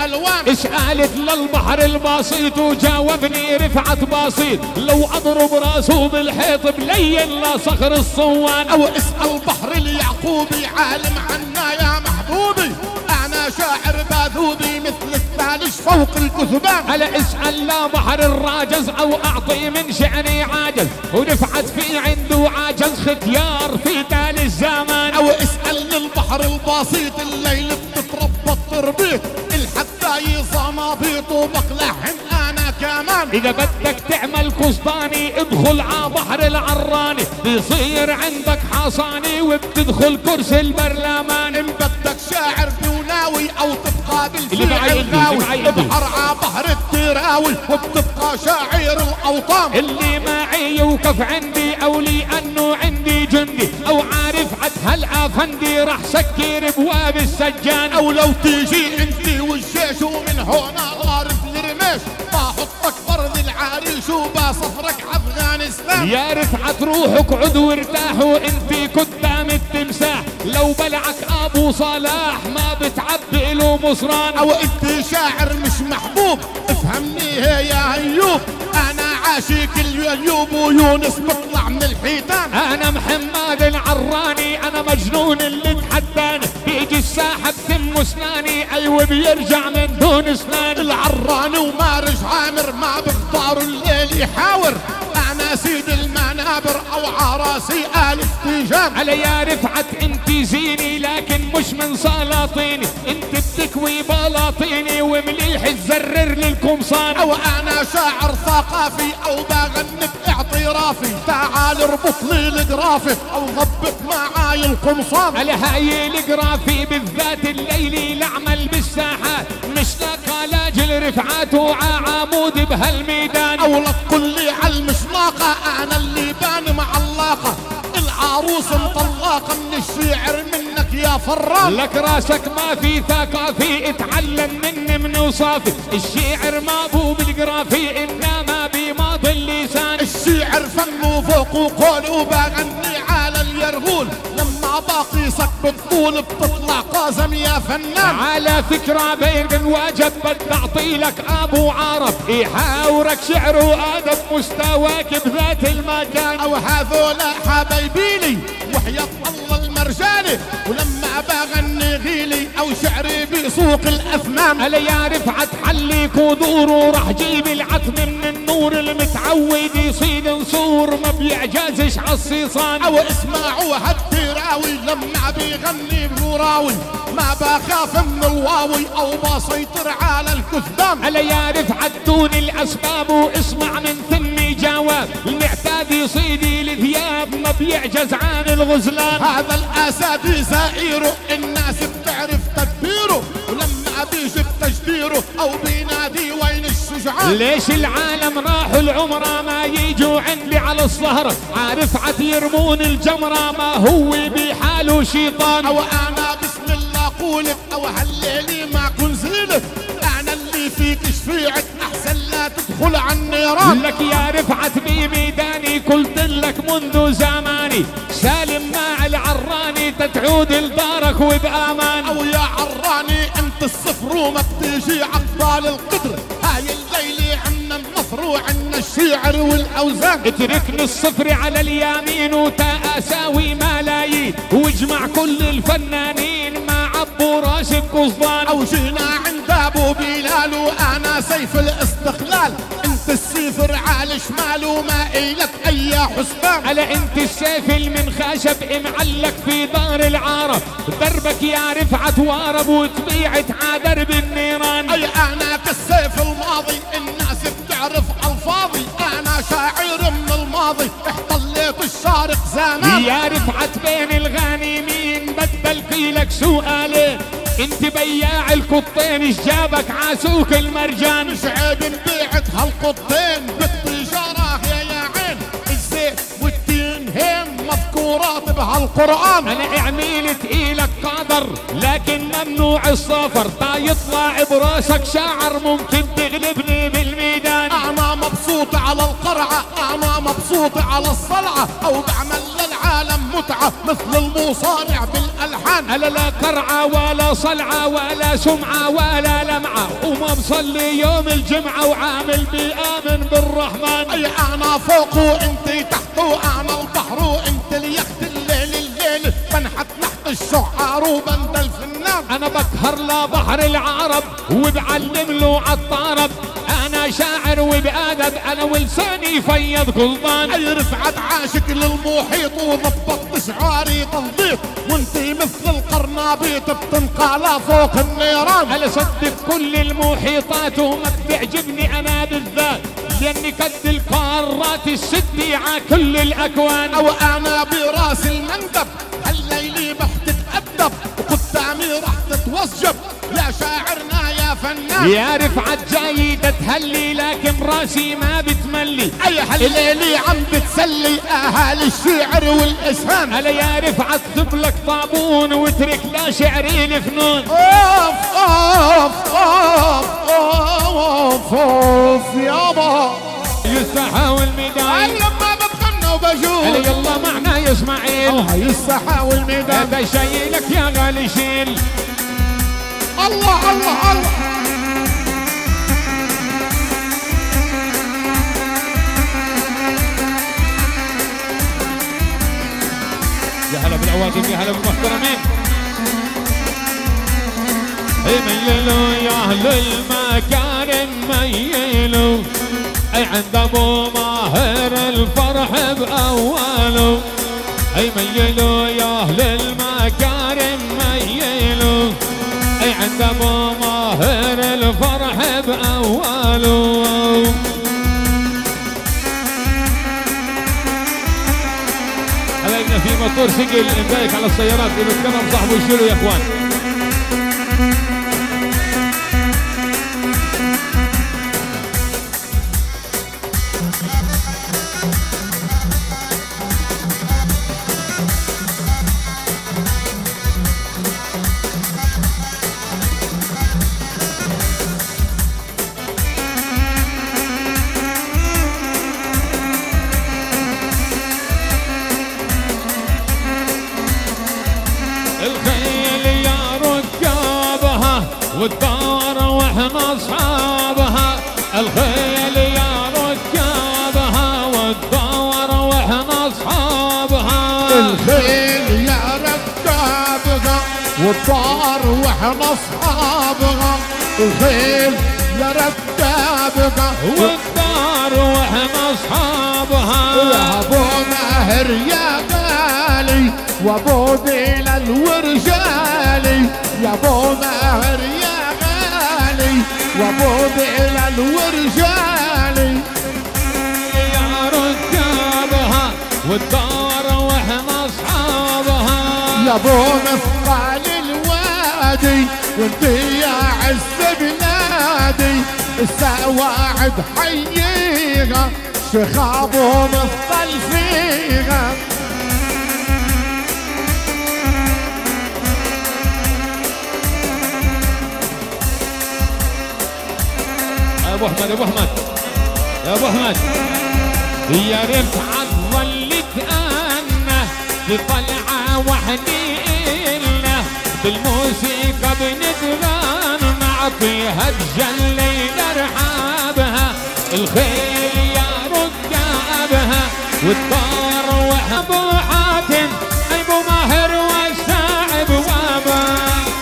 Speaker 1: الالوان.
Speaker 2: اسألت للبحر البسيط وجاوبني رفعت بسيط، لو اضرب راسه بالحيط بلين لا صخر الصوان.
Speaker 1: او اسأل بحر اليعقوبي عالم عنا يا محبوبي، انا شاعر باذوبي مثل الثلج فوق الكثبان.
Speaker 2: هلا اسأل لا بحر الراجز او اعطي من شعري عاجز، ورفعت في عنده عاجز ختيار في تالي الزمان.
Speaker 1: او اسأل للبحر البسيط الليل بتتربى التربيط، الحداي صنابيط وبقلعهم انا كمان.
Speaker 2: اذا بدك تعمل قسطاني ادخل ع بحر العراني، بيصير عندك حصاني وبتدخل كرسي البرلمان.
Speaker 1: ان بدك شاعر دوناوي او تبقى بالفعل غاوي، ابحر ع بحر التراوي وبتبقى شاعر الاوطان.
Speaker 2: اللي معي يوقف عندي او لانه عندي جندي، او عارف عد هالافندي راح سكر ابواب السجان.
Speaker 1: او لو تيجي انت والجيش ومن هنا غارب الرماش، بحطك برد العريش وبصفرك افغانستان.
Speaker 2: يا رفعت روحك عد وارتاح وانت قدام التمساح، لو بلعك ابو صلاح ما بتعبي له مصران.
Speaker 1: او انت شاعر مش محبوب افهمني يا ايوب، انا عاشق اليوب ويونس بطلع من الحيتان.
Speaker 2: انا محمد العراني انا مجنون اللي تحداني، بيجي الساحه بتم اسناني ايوه بيرجع من دون اسنان.
Speaker 1: العراني ومارج عامر ما بختار الليل يحاور، انا سيد المنابر او عراسي الف تيجان.
Speaker 2: على يا رفعت انت زيني لكن مش من سلاطيني، انت بتكوي بلاطيني ومليح تزرر للقمصان.
Speaker 1: او انا شاعر ثقافي او بغني باعترافي، تعال اربط لي الجرافي او ضبط معاي القمصان.
Speaker 2: على هاي الجرافي بالذات الليلي لعمل بالساحات، مش لاقى لاجل رفعات وعامود بهالميدان.
Speaker 1: او لا تقول لي عالمشناقه انا اللي بان معلقه، العروس مطلقه من الشعر منك يا فران.
Speaker 2: لك راسك ما في ثقافي اتعلم مني من وصافي، الشعر ما بو بالجرافي انما بماضي اللسان.
Speaker 1: الشعر فن وفوق وقول وبغني على اليرغول، لما باقيسك بالطول بتطلع قازم يا فنان.
Speaker 2: على فكرة بين واجب بدي اعطي لك ابو عرب يحاورك شعر وادب مستواك بذات المكان.
Speaker 1: او هذولا حبايبيلي وحياة الله المرجاني، ولما بغني غيلي او شعري بسوق الاثمان.
Speaker 2: هلا يا رفعت حليك ودور وراح جيب العتم من النور، المتعود يصيد نصور ما بيعجزش عالصيصان.
Speaker 1: او اسمعوا هالتراوي لما بيغني بنوراوي، ما بخاف من الواوي او بسيطر على الكثبان.
Speaker 2: هلا يا رفعت دون الاسباب واسمع من ثمي جواب، المعتاد يصيدي الثياب ما بيعجز عن الغزلان.
Speaker 1: هذا الاسد زائره الناس بتعرف تدبيره، ولما بيجي بتجديره او بينادي وين الشجعان.
Speaker 2: ليش العالم راحوا العمره ما يجوا عندي على الصهره، عارفعت يرمون الجمره ما هو بحاله شيطان.
Speaker 1: او انا بسم الله قولك او هالليلي ما كن زينك، انا اللي فيك شفيعك احسن لا تدخل على النيران.
Speaker 2: لك يا رفعت بميداني قلت لك منذ زماني، سالم مع العراني تتعود لدارك وبامان.
Speaker 1: او يا عراني انت الصفر وما بتيجي عقبال القدر، هاي الليلة عنا النصر وعنا الشعر والاوزان.
Speaker 2: اتركني الصفر على اليمين وتا اساوي ملايين، واجمع كل الفنانين ما عبوا راسك قصدان.
Speaker 1: او جينا عند ابو بلال وانا سيف الاستقلال، انت السيف على شمال وما الك اي حسبان.
Speaker 2: على انت السيف من خشب معلق في دار العرب، دربك يا رفعت وارب وتبيعت عادرب النيران.
Speaker 1: اي انا كالسيف الماضي الناس بتعرف الفاظي، انا شاعر من الماضي احتليت الشارق زمان.
Speaker 2: يا رفعت بين الغانمين بدل فيلك سؤالين، انت بياع القطين ايش جابك عاسوك المرجان.
Speaker 1: مش عيب نبيعت هالقطين بالتجارة يا يا عين، الزيت والتين هم مذكورات بهالقرآن.
Speaker 2: انا عميل تقيلك قادر لكن ممنوع السفر، تا يطلع براسك شاعر ممكن تغلبني بالميدان.
Speaker 1: انا مبسوط على القرعة، انا مبسوط على الصلعة، او بعمل للعب العالم متعة مثل المصانع بالألحان.
Speaker 2: ألا لا قرعة ولا صلعة ولا سمعة ولا لمعة، وما مصلي يوم الجمعة وعامل بآمن بالرحمن.
Speaker 1: أي أنا فوق وأنت تحت وأنا البحر وأنت اليخت، الليل الليل بنحت نحت الشعار وبند الفنان.
Speaker 2: أنا بقهر لبحر العرب وبعلم له عالطرب، أنا شاعر وبأدب أنا ولساني فيض قلبان.
Speaker 1: أي رفعت عاشق للمحيط وضبطت شعاري تنظيف، وانتي مثل القرنابيط بتنقال فوق النيران.
Speaker 2: أنا صدق كل المحيطات وما بتعجبني أنا بالذات، لأني قد القارات الست ع كل الأكوان.
Speaker 1: أو أنا براس المندب هالليلي بحت تأدب، وقدامي راح تتوسجب يا شاعرنا يا فنان.
Speaker 2: يا رفعت جايدة تهلي لكن راسي ما بتملي،
Speaker 1: أي هالليلي عم بتسلي أهالي الشعر والإسهام.
Speaker 2: هلا يا رفعت لك طابون واترك لا شعرين فنون.
Speaker 1: أوف أوف أوف أوف أوف يابا
Speaker 2: يسحى والميدان
Speaker 1: لما بتغنى وبشوف.
Speaker 2: هلا يلا معنا يا اسماعيل
Speaker 1: هاي السحا والميدان.
Speaker 2: هذا شايلك يا غالي شيل.
Speaker 1: الله الله الله
Speaker 2: يا هلا بالعواقب يا هلا بالمحترمين. ميلوا يا اهل المكارم ميلوا، اي عند ابو ماهر الفرح باوله. اي ميلوا يا اهل المكارم ميلوا، اي عند ابو ماهر الفرح باوله. حبايبنا في موتور ثقيل مبايك على السيارات اللي بتكرم صاحبه يشيله يا اخوان. الخيل يا ركابها والدار واحنا اصحابها، الخيل يا ركابها والدار واحنا اصحابها.
Speaker 1: الخيل يا ركابها والدار واحنا اصحابها. الخيل يا ركابها
Speaker 2: والدار واحنا اصحابها.
Speaker 1: يا ابو ماهر يا غالي وابو بلال الورجالي، يا ابو ماهر يا غالي وابو بلال الورجالي.
Speaker 2: يا ركابها والدار واحنا اصحابها.
Speaker 1: يا ابو مثقال الوادي وانت يا عز بلادي، السواعد حييها شخاب ومثقل فيها.
Speaker 2: يا ابو احمد يا ابو احمد يا ابو احمد يا رفعت ظلت انا بطلعه وحدينا، بالموسيقى بنتغنى نعطيها تجلي لرحابها. الخيل يا ركابها والدار وابو حاتم ابو ماهر والساعب وابا.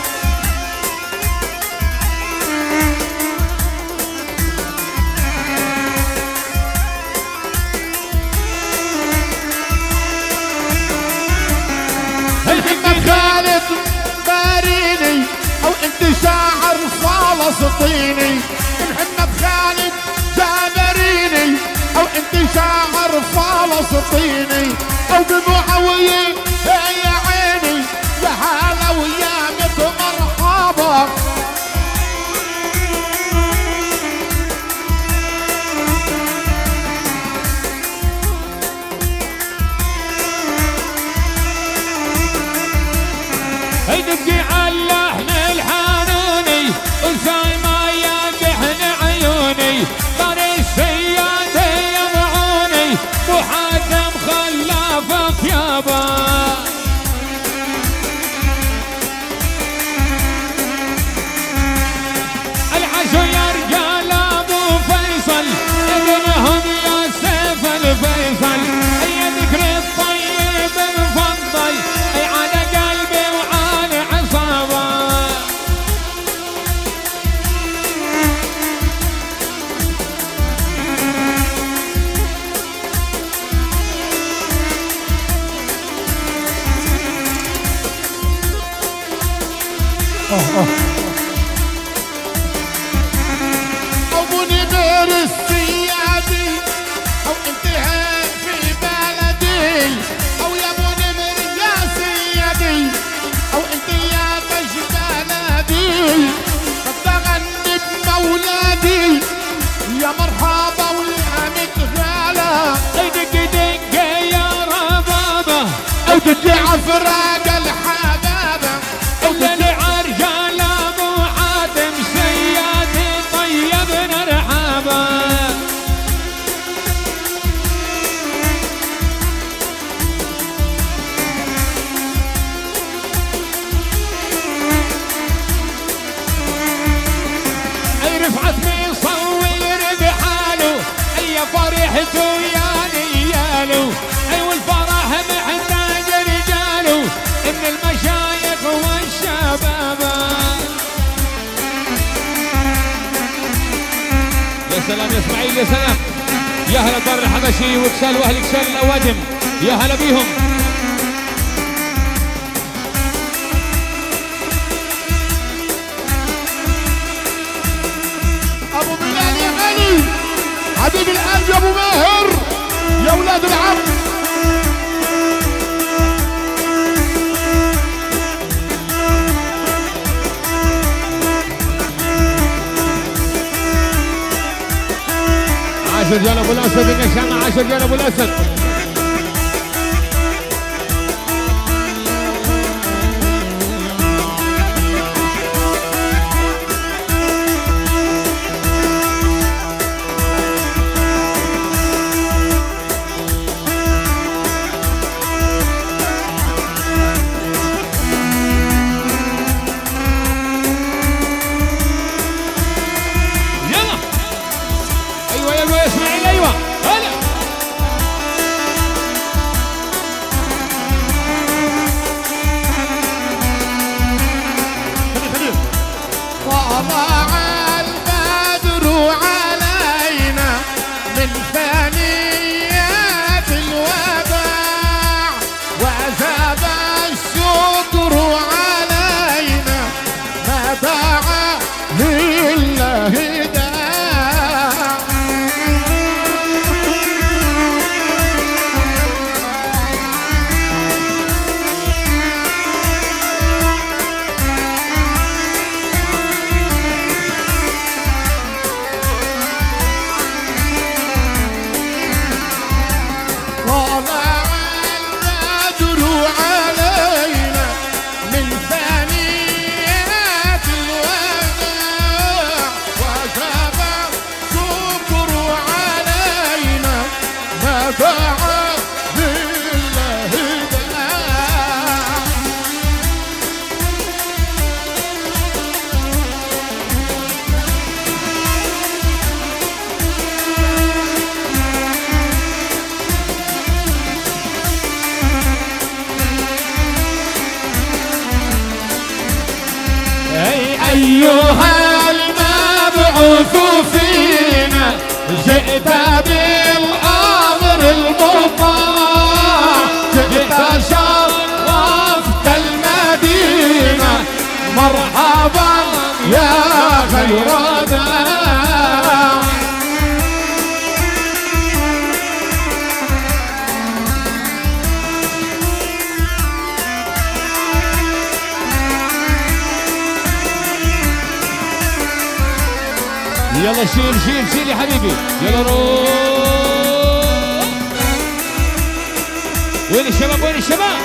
Speaker 1: محمد خالد باريني او انت شاعر فلسطيني. محمد خالد جابريني او انت شاعر فلسطيني، او بمعاوية يا عيني يا هلا ويا مت مرحبا.
Speaker 2: دقي على اللحن الحانوني وزي ما يقحن عيوني، طري السيادة يضعوني وحاتم خلاف وافق يابا. العشو يا رجال ابو فيصل ابنهم يا سيف الفيصل، يا ذكر الطيب مفضل على قلبي وعلى عصابه.
Speaker 1: ابو نمر السيادي او انتهاء في بلدي، او يا ابو نمر يا سيادي او انت يا بش بلدي، قد تغني بمولادي يا مرحبا ويا متغالى.
Speaker 2: دق دق يا ربابه
Speaker 1: او تدعي عفراق الحبابه، او تدعي
Speaker 2: رجال ابو حاتم سيادي طيبنا رحابه. اي رفعت مصور بحاله، اي فرحته يا نياله، اي والفرح محتاج رجاله من المشايخ والشبابه. يا سلام يا اسماعيل يا سلام، يا هلا دار الحبشي وكسال واهل كسال الاوادم، يا هلا بيهم.
Speaker 1: ابو بلال يا غالي حبيب القلب يا ابو ماهر يا ولاد العم.
Speaker 2: عاشر رجال ابو الاسد النشامه، عاشر رجال ابو الاسد.
Speaker 1: أيها المبعوث فينا جئت بالأمر المطاع، جئت شرفت المدينة مرحبا يا خير داع.
Speaker 2: يلا شيل شيل شيل يا حبيبي، يلا روح. وين الشباب وين الشباب؟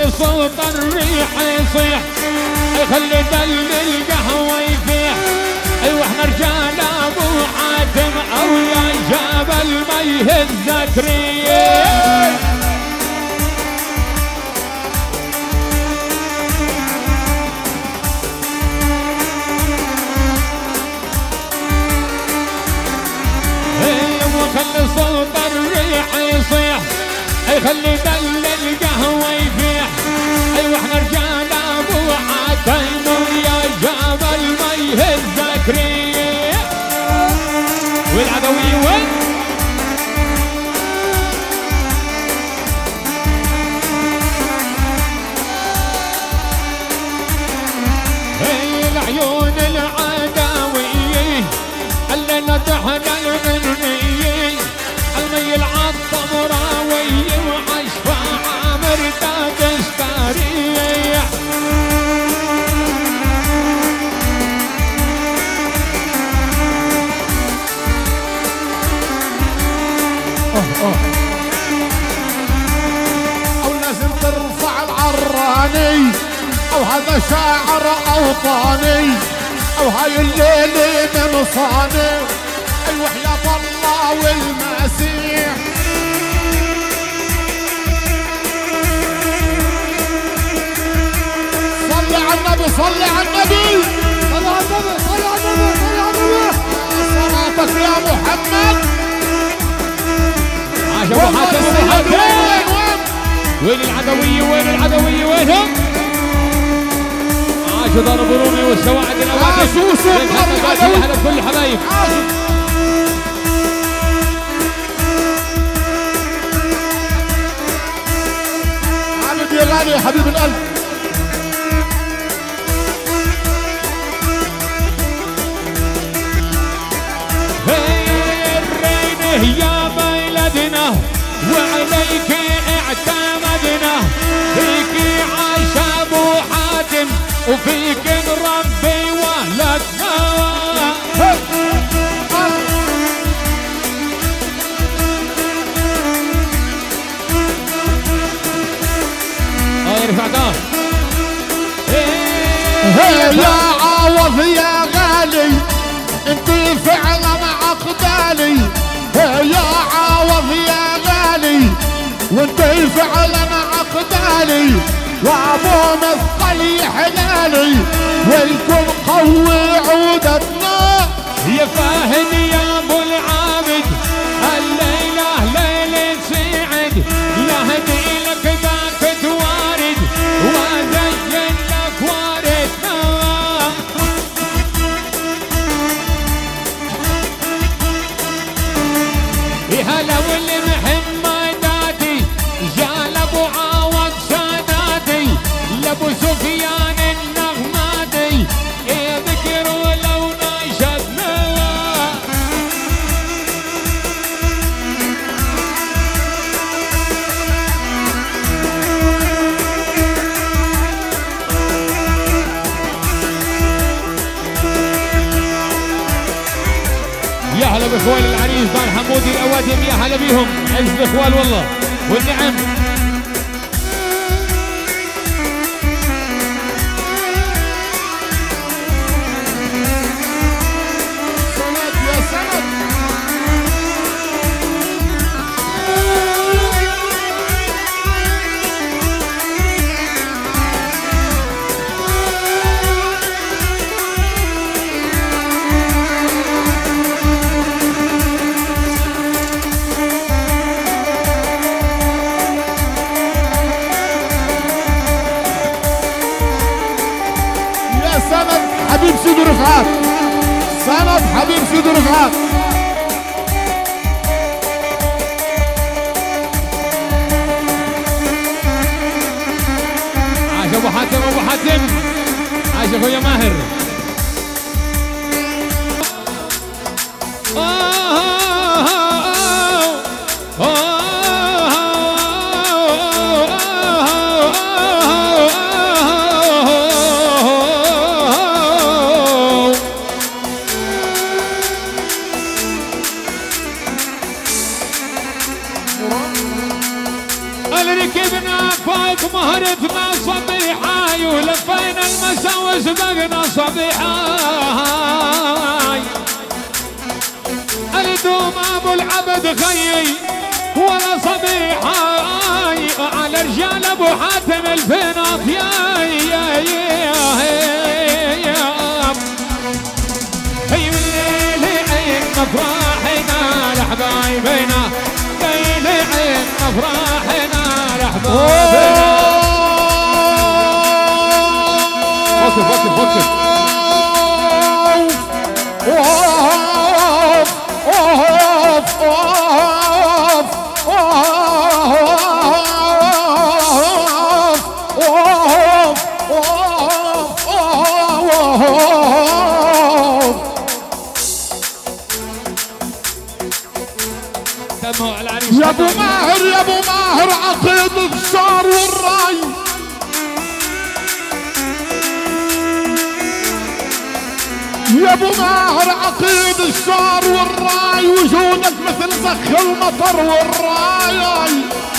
Speaker 2: وخلي صوت الريح يصيح، خلي دل القهوة يفيح. ايوه احنا رجال ابو حاتم او يا جبل ما يهزك ريح. ايوه خلي صوت الريح يصيح، خلي دل القهوة يفيح. ايوه احنا رجال ابو حاتم ويا جبل ما يهزك ريح. والعدوي وين؟ هي العيون العداوية اللي نطحنا المنية، المي العالطمراوي وعشفة عامر تستريح.
Speaker 1: او لازم ترفع العراني، او هذا شاعر اوطاني، او هاي الليلة من صاني. ايوه يا الله والمسيح. صلي على النبي صلي على النبي صلي على النبي صلي على النبي صلي على النبي. صلاتك يا محمد.
Speaker 2: عاش ابو حاتم. وين العدوية وين العدوية وينهم؟ عاش ضرب رومي والسواعد الاوادم.
Speaker 1: عاش يوسف
Speaker 2: عاش هلا بكل الحبايب.
Speaker 1: عابد يا غالي يا حبيب القلب.
Speaker 2: هي الرين يا بلدنا وعليك اعتمدنا، فيك عاش ابو حاتم وفيك نربي ولدنا. اه يرفع دار.
Speaker 1: يا عوض يا غالي انت فعلا عقدالي. يا عوض يا غالي وانت فعلا عقدالي، وابو مثقل حلالي ويكون قوي عودتنا.
Speaker 2: يا فاهم يا ابو العابد الليله ليله سعد، يهدي لك ذاك توارد وازين لك واردنا. يا هلا والمحمداتي جال ابو عوض ساداتي، لابو سفيان النغماتي يذكروا لو ناشدنا. يا هلا باخوان العريس دار حمودي الاوادم، يا هلا بيهم عز الاخوال والله والنعم.
Speaker 1: سند يا سند. سند حبيب سيدو رفعات. سند حبيب سيدو رفعات.
Speaker 2: عاش ابو حاتم ابو حاتم. عاش اخويا ماهر. هل ركبنا فوق مهرتنا صبيحاي ولفينا المسا وسبقنا صبيحاي الدوم ابو العبد خيي ولا صبيحاي على رجال ابو حاتم الفيناط يا يا يا يا هي الليل عين افراحنا لحبايبنا ليل عين افراحنا لحبايبنا فكر فكر فكر
Speaker 1: يا ابو ماهر يا ابو ماهر عقيد الشار والراي يا ابو ماهر عقيد الشار والراي وجودك مثل زخ المطر والراي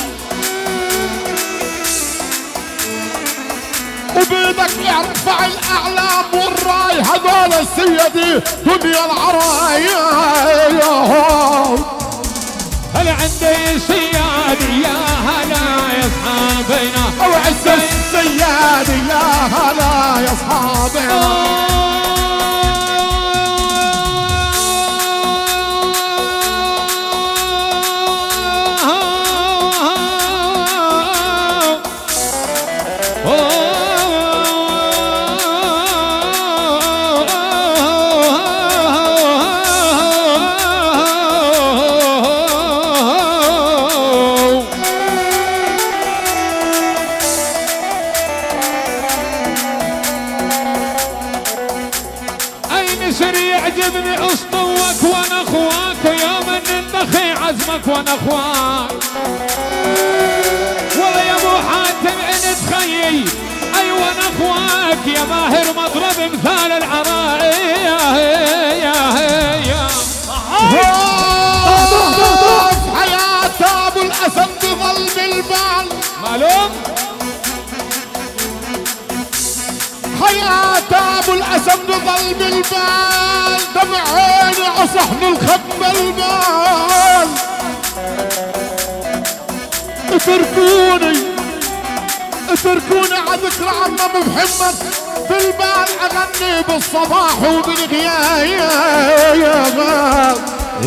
Speaker 1: وبيدك ارفع الاعلام والراي هذول السيدي دنيا العرايا
Speaker 2: هلا عندي سيادي يا هلا يا اصحابنا
Speaker 1: او عز السيادي يا هلا يا اصحابنا
Speaker 2: وانا اخواك والله يا ابو حاتم ان تخيي اي وانا اخواك يا ماهر مضرب مثال العرايا يا يا
Speaker 1: حياة ابو الاسد بظل بالبال
Speaker 2: معلوم
Speaker 1: حياة ابو الاسد بظل بالبال دمع عيني عصحن الخد بالبال اتركوني اتركوني عذكر عم ابو محمد بالبال اغني بالصباح وبالغياب يا غاب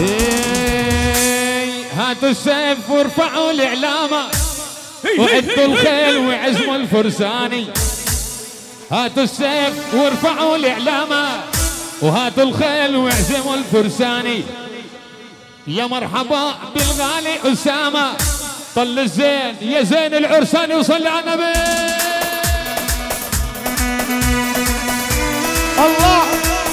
Speaker 2: هاتوا السيف وارفعوا الاعلامه وعدوا الخيل وعزموا الفرساني هاتوا السيف وارفعوا الاعلامه وهاتوا الخيل وعزموا الفرساني يا مرحبا بالغالي اسامه طل الزين يا زين العرسان وصلي على النبي
Speaker 1: الله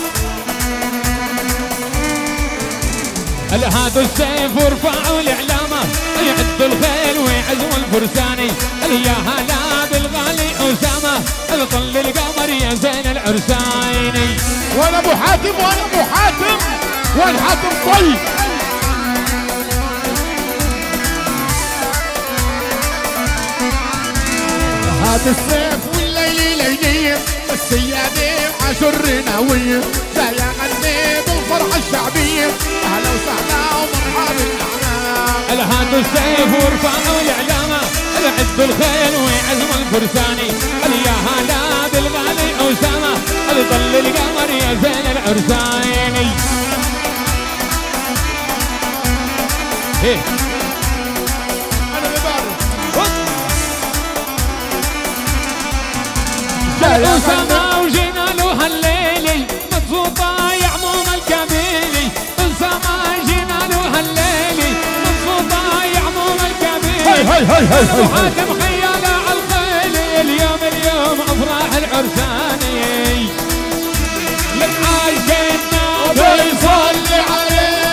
Speaker 2: هاتوا السيف وارفعوا الاعلامه يعدوا الخيل ويعزموا الفرساني يا هلا بالغالي اسامه طل القمر يا زين العرساني
Speaker 1: وانا ابو حاتم وانا ابو حاتم وانا حاتم طيب هات السيف والليل ليلي السيادة عشر ناوية جاي اغني بالفرحة الشعبية اهلا وسهلا ومرحبا بالنعمة
Speaker 2: هاتوا السيف وارفعوا الاعلامة عدوا الخيل ويعزموا الفرساني يا هلا بالغالي اسامة طل القمر يا زين العرساني ايه
Speaker 1: انا اللي بعرف
Speaker 2: أسامة وجينا له هالليلي مبسوطة يا عموم القبيلي أسامة جينا له هالليلي مبسوطة يا عموم القبيلي
Speaker 1: هاي هاي هاي هاي
Speaker 2: أبو حاتم خيالة على الخيل اليوم اليوم أفراح العرساني لك عايشنا
Speaker 1: بيصلي عليه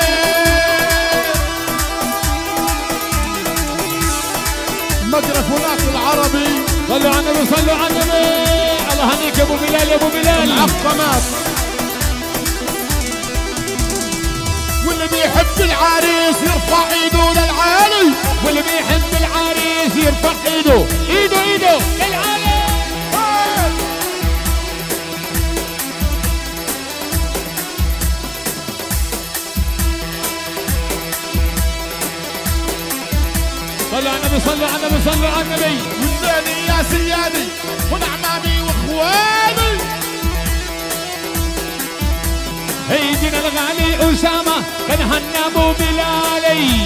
Speaker 1: مقرف هناك العربي
Speaker 2: صلوا على النبي صلوا على النبي الله هنيك يا ابو بلال يا ابو بلال
Speaker 1: العقمات واللي بيحب العريس يرفع ايده للعالي
Speaker 2: واللي بيحب العريس يرفع صلوا على النبي صلوا على النبي صلوا على النبي.
Speaker 1: والليل يا سيادي ونعمامي واخواني.
Speaker 2: هيجينا الغالي أسامة كنهنا أبو بلالي.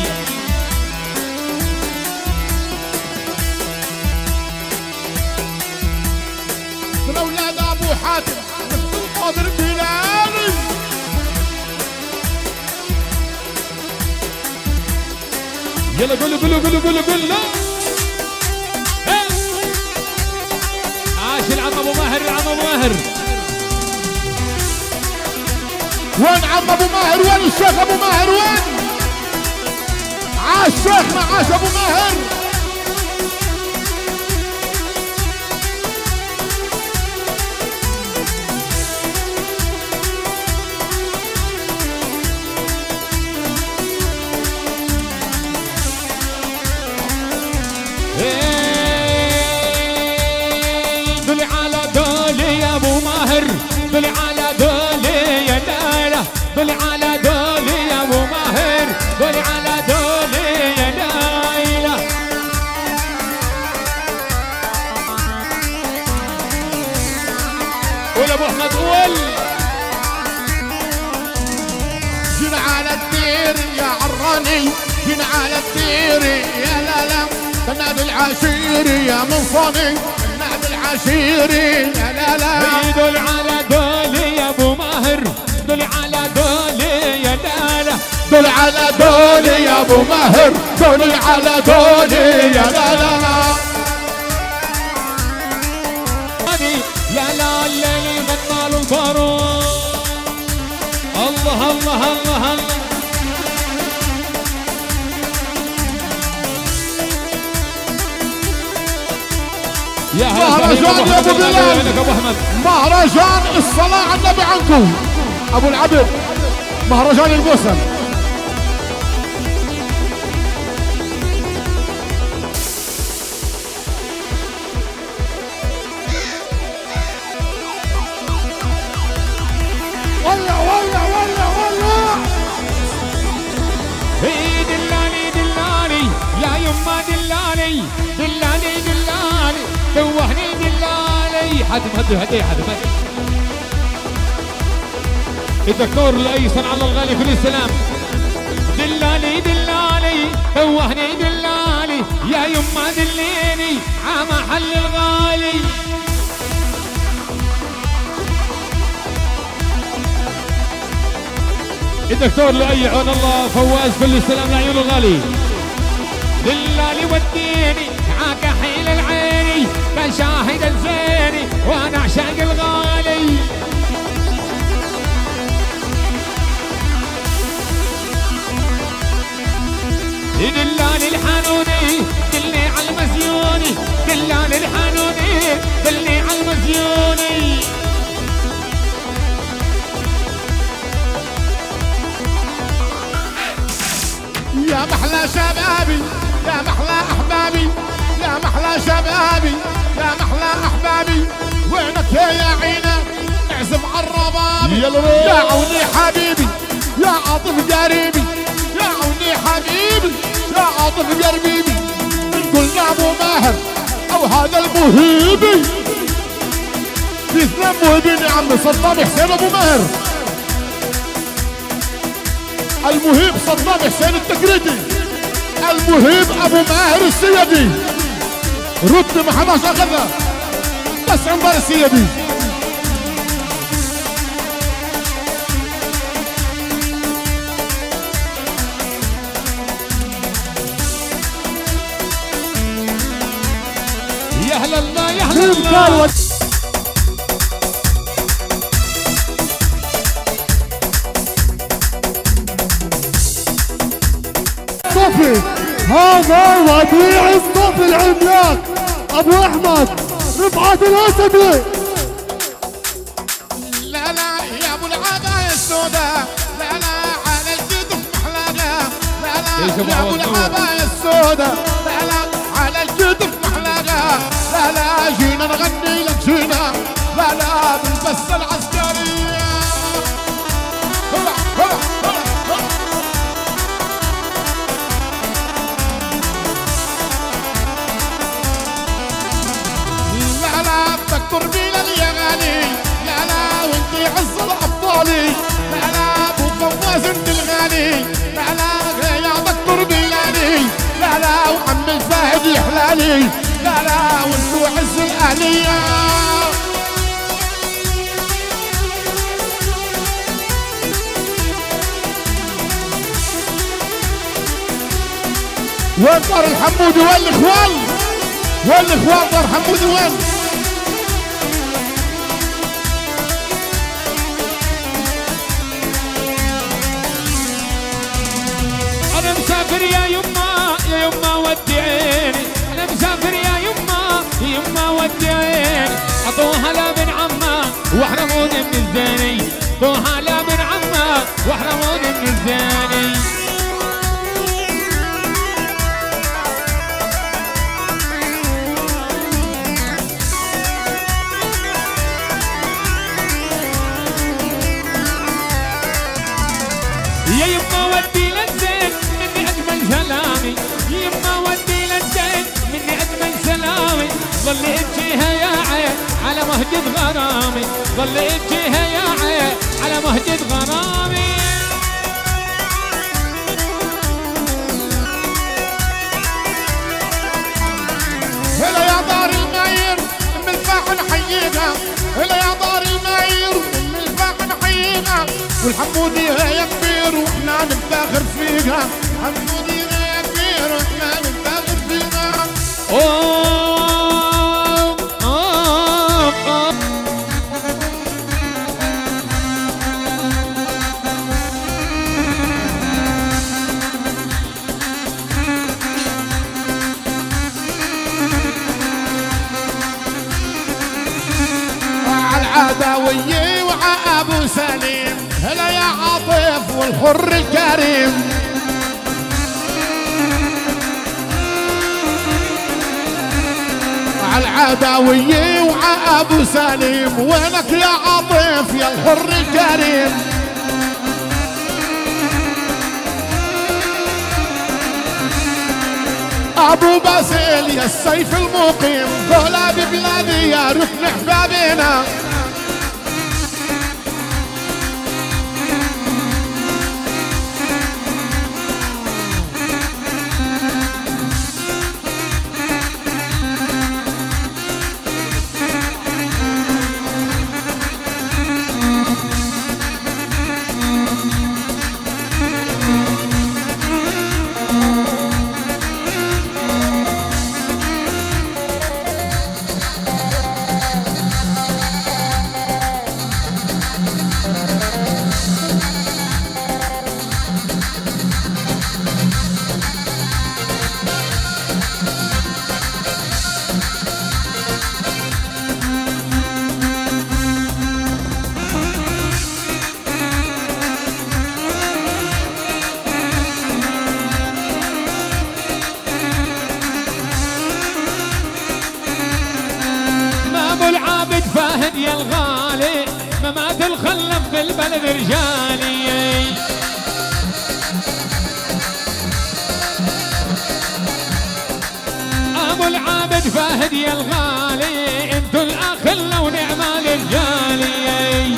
Speaker 1: من أولاد أبو حاتم مثل القادر بلالي.
Speaker 2: يلا قولوا قولوا قولوا قولوا قولوا. عاش العم أبو ماهر العم أبو ماهر.
Speaker 1: وين عم ابو ماهر؟ وين الشيخ ابو ماهر؟ وين؟ عاش شيخنا عاش ابو ماهر.
Speaker 2: دلي على دولي يا ابو ماهر. دلي على دولي يا لالا. دلي على دولي يا ابو ماهر. دلي على دولي يا لالا. قول ابو احمد قول.
Speaker 1: جينا على الدير يا عراني. جينا على الدير يا لالا. تنادي العشيري يا منصني. تنادي العشيري يا لالا.
Speaker 2: دلي على دولي يا ابو ماهر. دلي على دولي يا لالا.
Speaker 1: دول على دولي يا ابو ماهر. دول على دولي يا لالا.
Speaker 2: يا لا الليل غنى له الفاروق. الله الله الله الله. يا هلا
Speaker 1: مهرجان يا ابو بلال. مهرجان الصلاة على النبي عنكم ابو العبد. مهرجان البوسن. ولع ولع ولع ولع.
Speaker 2: هي دلالي دلالي يا يما دلالي. دلالي دلالي دوهني دلالي. حدم هدي هدي حدم هدي. الدكتور الايسن على الغالي كل السلام. دلالي دلالي دوهني دلالي يا يما دليني عمحل الغالي. الدكتور لؤي عون الله فواز كل السلام لعيون الغالي. دلالي وديني عاك حيل العيني كشاهد الزيني وانا اعشق الغالي. دلالي الحنوني دلني على المزيوني. دلالي الحنوني دلني على المزيوني.
Speaker 1: يا محلى شبابي يا محلى احبابي. يا محلى شبابي يا محلى احبابي. وينك يا عينا اعزم عالربابي. يا عوني حبيبي يا عاطف قريبي. يا عوني حبيبي يا عاطف قريبي. قلنا ابو ماهر او هذا المهيبي. تسلم مهيبين يا عمي. صدام حسين ابو ماهر. المهيب صدام حسين التكريتي. المهيب ابو ماهر السيدي. رد ما حداش اخذها بس عمر السيدي.
Speaker 2: يا هلا الله يا هلا الله.
Speaker 1: صوفي هذا وديع الصوفي العملاق ابو احمد رفعت الاسدي. لا لا يا ابو العباية السوداء. لا لا على الكتف محلاقة. لا لا يا ابو العباية السوداء. لا لا على الكتف محلاقة. لا لا جينا نغني لك جينا. لا لا بالبسة العسكرية. هلا هلا هلا هلا. حمود يحلالي لا لا وانتو عز الاهليه. وين طار الحمودي وين الاخوان؟ وين الاخوان طار حمودي وين؟
Speaker 2: انا مسافر يا يما يا يما ودي عيني، انا مسافر يا يما يا يما ودي عيني، اعطوها لا من عمه واحرموني من الزاني، اعطوها لا من عمه واحرموني من الزاني. يا يما ودي للزين مني اجمل سلامي، يا يما ودي للزين مني اجمل سلامي، ظل ابكيها يا عين على مهجة غرامي، ظل ابكيها يا عين على مهجة غرامي.
Speaker 1: هلا يا دار الماير من الفاح نحييها، هلا يا دار الماير من الفاح نحييها، والحمودي يا كبير واحنا نفتخر فيها، حمودي يا كبير واحنا نفتخر فيها.
Speaker 2: أوه أوه أوه
Speaker 1: العداوية وع ابو سليم، هلا يا عاطف والحر الكريم. العداوية وع ابو سليم، وينك يا عاطف يا الحر الكريم. ابو باسل يا السيف المقيم، ذولا ببلادي يا ركن احبابنا.
Speaker 2: فهد يا الغالي ما مات الخلف في البلد رجالي. ابو العابد فهد يا الغالي انتو الاخله ونعم الرجالي.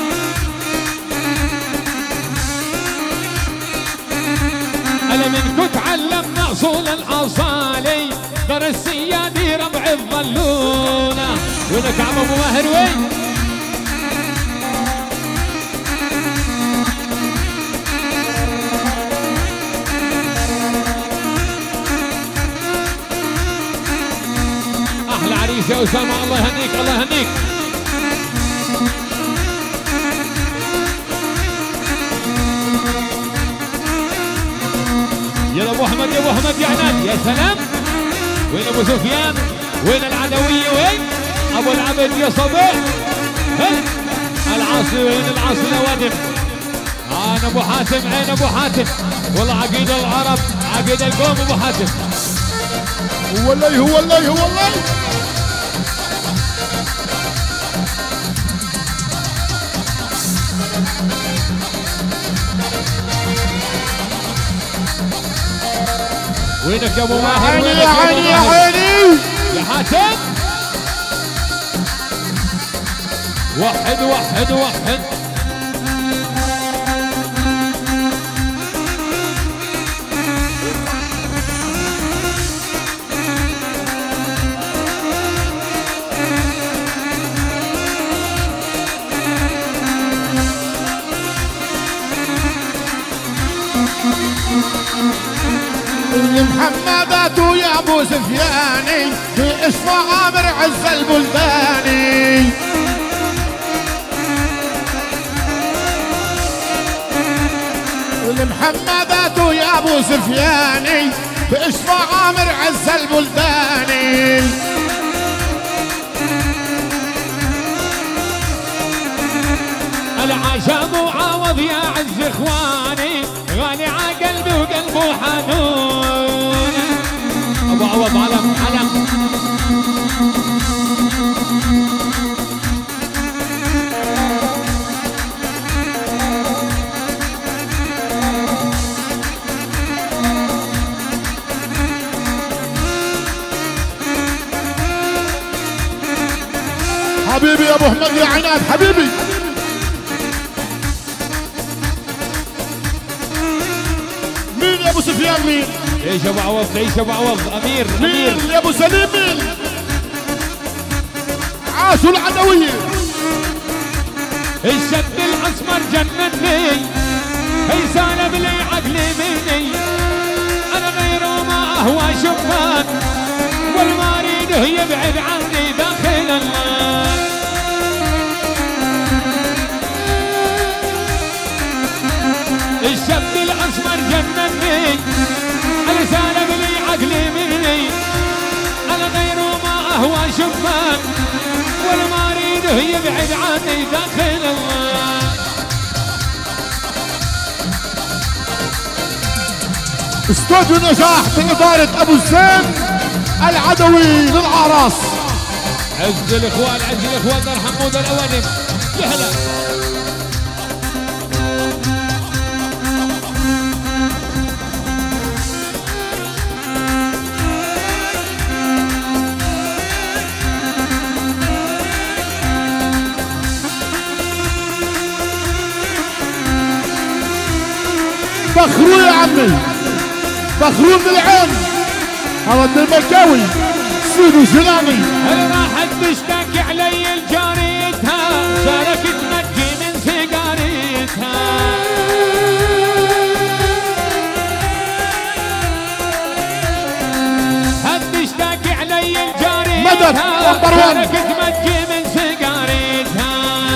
Speaker 2: انا منكو تعلمنا اصول الاصالي، در السيادي ربع الظلونه. وينك عم ابو ماهر وين؟ احلى عريس يا اسامه، الله يهنيك الله يهنيك. يا ابو احمد يا ابو احمد يا عناد يا سلام. وين ابو سفيان؟ وين العدويه؟ وين ابو العبد يا صبيح؟ العاصي وين العاصي الأوادم؟ انا ابو حاتم عين ابو حاتم، والله عقيد العرب عقيد القوم ابو حاتم.
Speaker 1: هو اللي هو اللي هو اللي
Speaker 2: وينك يا ابو ماهر؟
Speaker 1: عيني يا عيني يا عيني
Speaker 2: يا حاتم. وحد وحد وحد.
Speaker 1: المحمدات ويا ابو سفياني في اشفى عامر عز البلداني. المحمدات ويا ابو سفياني في اشفى عامر عز البلداني.
Speaker 2: العشا معاوض يا عز اخواني غالي ع قلبي وقلبه حنون. ابو عوض علم علم.
Speaker 1: حبيبي يا ابو احمد يا عناد حبيبي. مين يا ابو سفيان مين؟
Speaker 2: ليش ابو عوض ليش ابو عوض امير امير.
Speaker 1: مين يا ابو سليم مين؟ عاشوا العدوية.
Speaker 2: الشد الاسمر جنني هي سالب لي عقلي مني. انا غيره ما اهوى شبان والما اريده يبعد عني داخل الله. الشاب الاسمر جنني انا سالب لي عقلي مني. انا غيره ما اهوى شبان والما اريده يبعد عني داخل الله.
Speaker 1: استوديو نجاح بإدارة ابو زين العدوي للعراس.
Speaker 2: عز الاخوان عز الاخوان دار حمود الاوانم. يا هلا.
Speaker 1: بخرو يا عمي بخرو من العين هذا المكاوي سيدو جلاني.
Speaker 2: هل راحت تشتكي علي الجاريتها شاركت تنجي من سيجاريتها. هل تشتكي علي الجاريتها شاركت تنجي من سيجاريتها.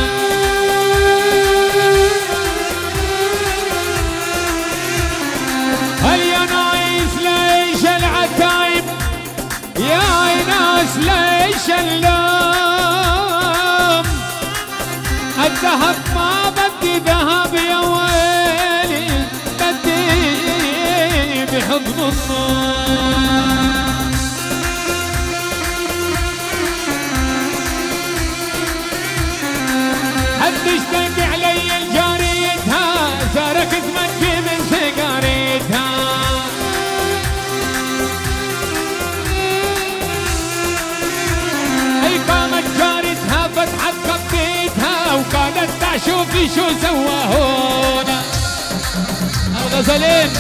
Speaker 2: هل يا نايس ليش العتايب يا ناس ليش اللوم. الذهب ما بدي ذهب يا ويلي بدي بحضن النار. حد اشتكي علي الجاريتها سارك تمكي من سيجاريتها. اي قامت جارتها فتحت خبيتها وقالت تعال شوفي شو سوى هنا. الغزلين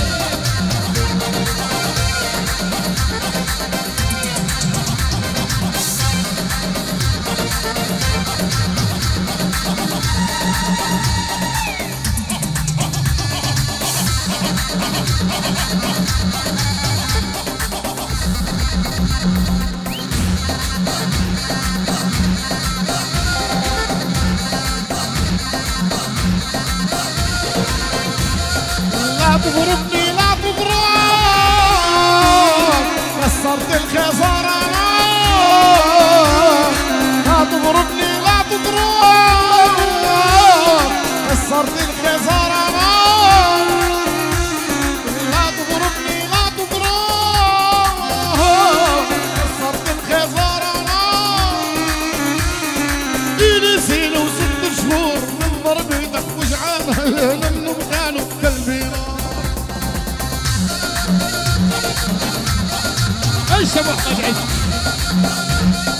Speaker 1: لا تضربني لا تضرب كسرت الخزارة. لا تضربني لا تضرب كسرت الخزارة. لا تضربني لا تضرب كسرت الخزارة. إلي سنة وست شهور من ضربتك وجعان لأنه بكانوا قلبي.
Speaker 2: ايش ابو احمد عز